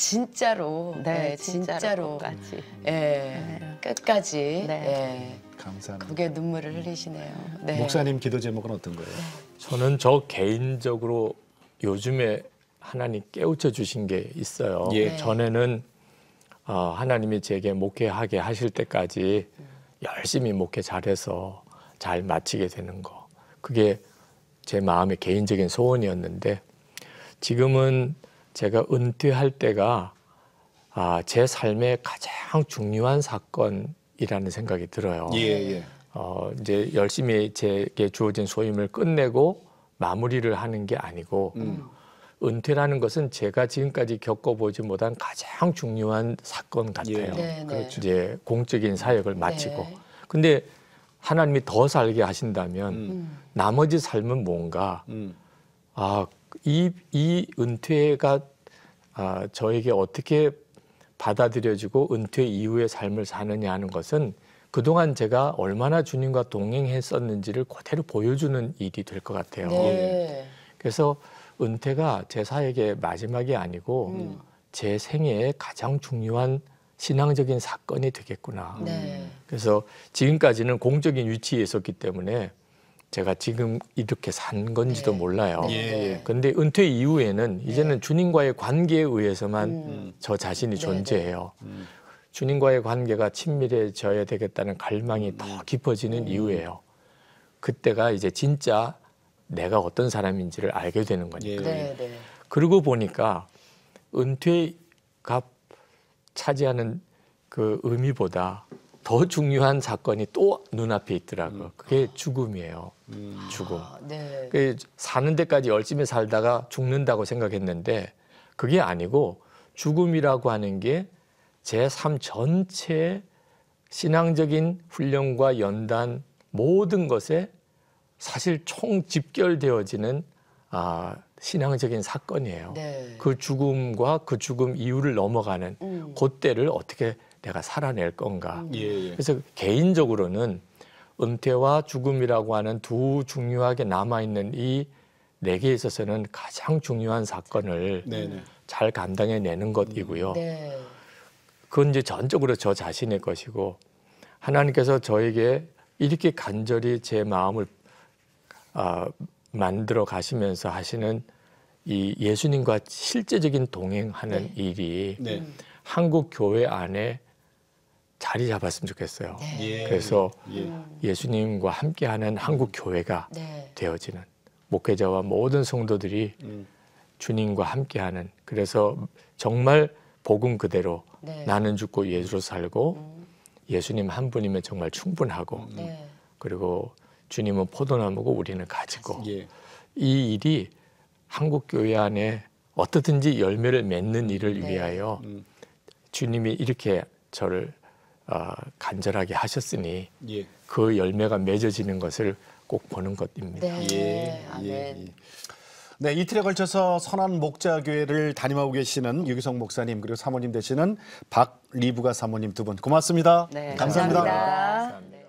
진짜로 네, 네, 진짜로, 진짜로 끝까지. 예, 끝까지 네. 예, 감사합니다. 그게 눈물을 흘리시네요. 네. 목사님 기도 제목은 어떤 거예요? 저는 저 개인적으로 요즘에 하나님 깨우쳐 주신 게 있어요. 예. 전에는 어, 하나님이 제게 목회하게 하실 때까지 열심히 목회 잘해서 잘 마치게 되는 거. 그게 제 마음의 개인적인 소원이었는데 지금은 제가 은퇴할 때가 아, 제 삶의 가장 중요한 사건이라는 생각이 들어요. 예, 예. 어, 이제 열심히 제게 주어진 소임을 끝내고 마무리를 하는 게 아니고 음. 은퇴라는 것은 제가 지금까지 겪어보지 못한 가장 중요한 사건 같아요. 예. 네, 네. 그렇죠. 이제 공적인 사역을 마치고. 네. 근데 하나님이 더 살게 하신다면 음. 나머지 삶은 뭔가 음. 아, 이, 이 은퇴가 아, 저에게 어떻게 받아들여지고 은퇴 이후의 삶을 사느냐 하는 것은 그동안 제가 얼마나 주님과 동행했었는지를 그대로 보여주는 일이 될 것 같아요. 네. 그래서 은퇴가 제 사역의 마지막이 아니고 음. 제 생애의 가장 중요한 신앙적인 사건이 되겠구나. 네. 그래서 지금까지는 공적인 위치에 있었기 때문에 제가 지금 이렇게 산 건지도 네. 몰라요. 네. 예. 근데 은퇴 이후에는 이제는 주님과의 관계에 의해서만 음. 저 자신이 네, 존재해요. 음. 주님과의 관계가 친밀해져야 되겠다는 갈망이 더 깊어지는 이유예요. 그때가 이제 진짜 내가 어떤 사람인지를 알게 되는 거니까. 예. 네, 네. 그러고 보니까 은퇴가 차지하는 그 의미보다 더 중요한 사건이 또 눈앞에 있더라고요. 그게 죽음이에요. 죽음. 아, 네. 그 사는 데까지 열심히 살다가 죽는다고 생각했는데 그게 아니고 죽음이라고 하는 게 제 삶 전체의 신앙적인 훈련과 연단 모든 것에 사실 총 집결되어지는 아, 신앙적인 사건이에요. 네. 그 죽음과 그 죽음 이후를 넘어가는 음. 그때를 어떻게 내가 살아낼 건가. 예, 예. 그래서 개인적으로는 은퇴와 죽음이라고 하는 두 중요하게 남아있는 이 내게 있어서는 가장 중요한 사건을 네네. 잘 감당해내는 것이고요. 네. 그건 이제 전적으로 저 자신의 것이고 하나님께서 저에게 이렇게 간절히 제 마음을 아, 만들어 가시면서 하시는 이 예수님과 실제적인 동행하는 네. 일이 네. 한국 교회 안에 자리 잡았으면 좋겠어요. 예. 그래서 예. 예수님과 함께하는 한국 교회가 네. 되어지는 목회자와 모든 성도들이 음. 주님과 함께하는 그래서 정말 복음 그대로 네. 나는 죽고 예수로 살고 음. 예수님 한 분이면 정말 충분하고 네. 그리고 주님은 포도나무고 우리는 가지고 예. 이 일이 한국 교회 안에 어떻든지 열매를 맺는 일을 네. 위하여 음. 주님이 이렇게 저를 어, 간절하게 하셨으니 예. 그 열매가 맺어지는 것을 꼭 보는 것입니다. 네. 예, 아멘. 예, 예. 네, 이틀에 걸쳐서 선한 목자교회를 담임하고 계시는 유기성 목사님 그리고 사모님 되시는 박리부가 사모님 두 분 고맙습니다. 네, 감사합니다. 감사합니다.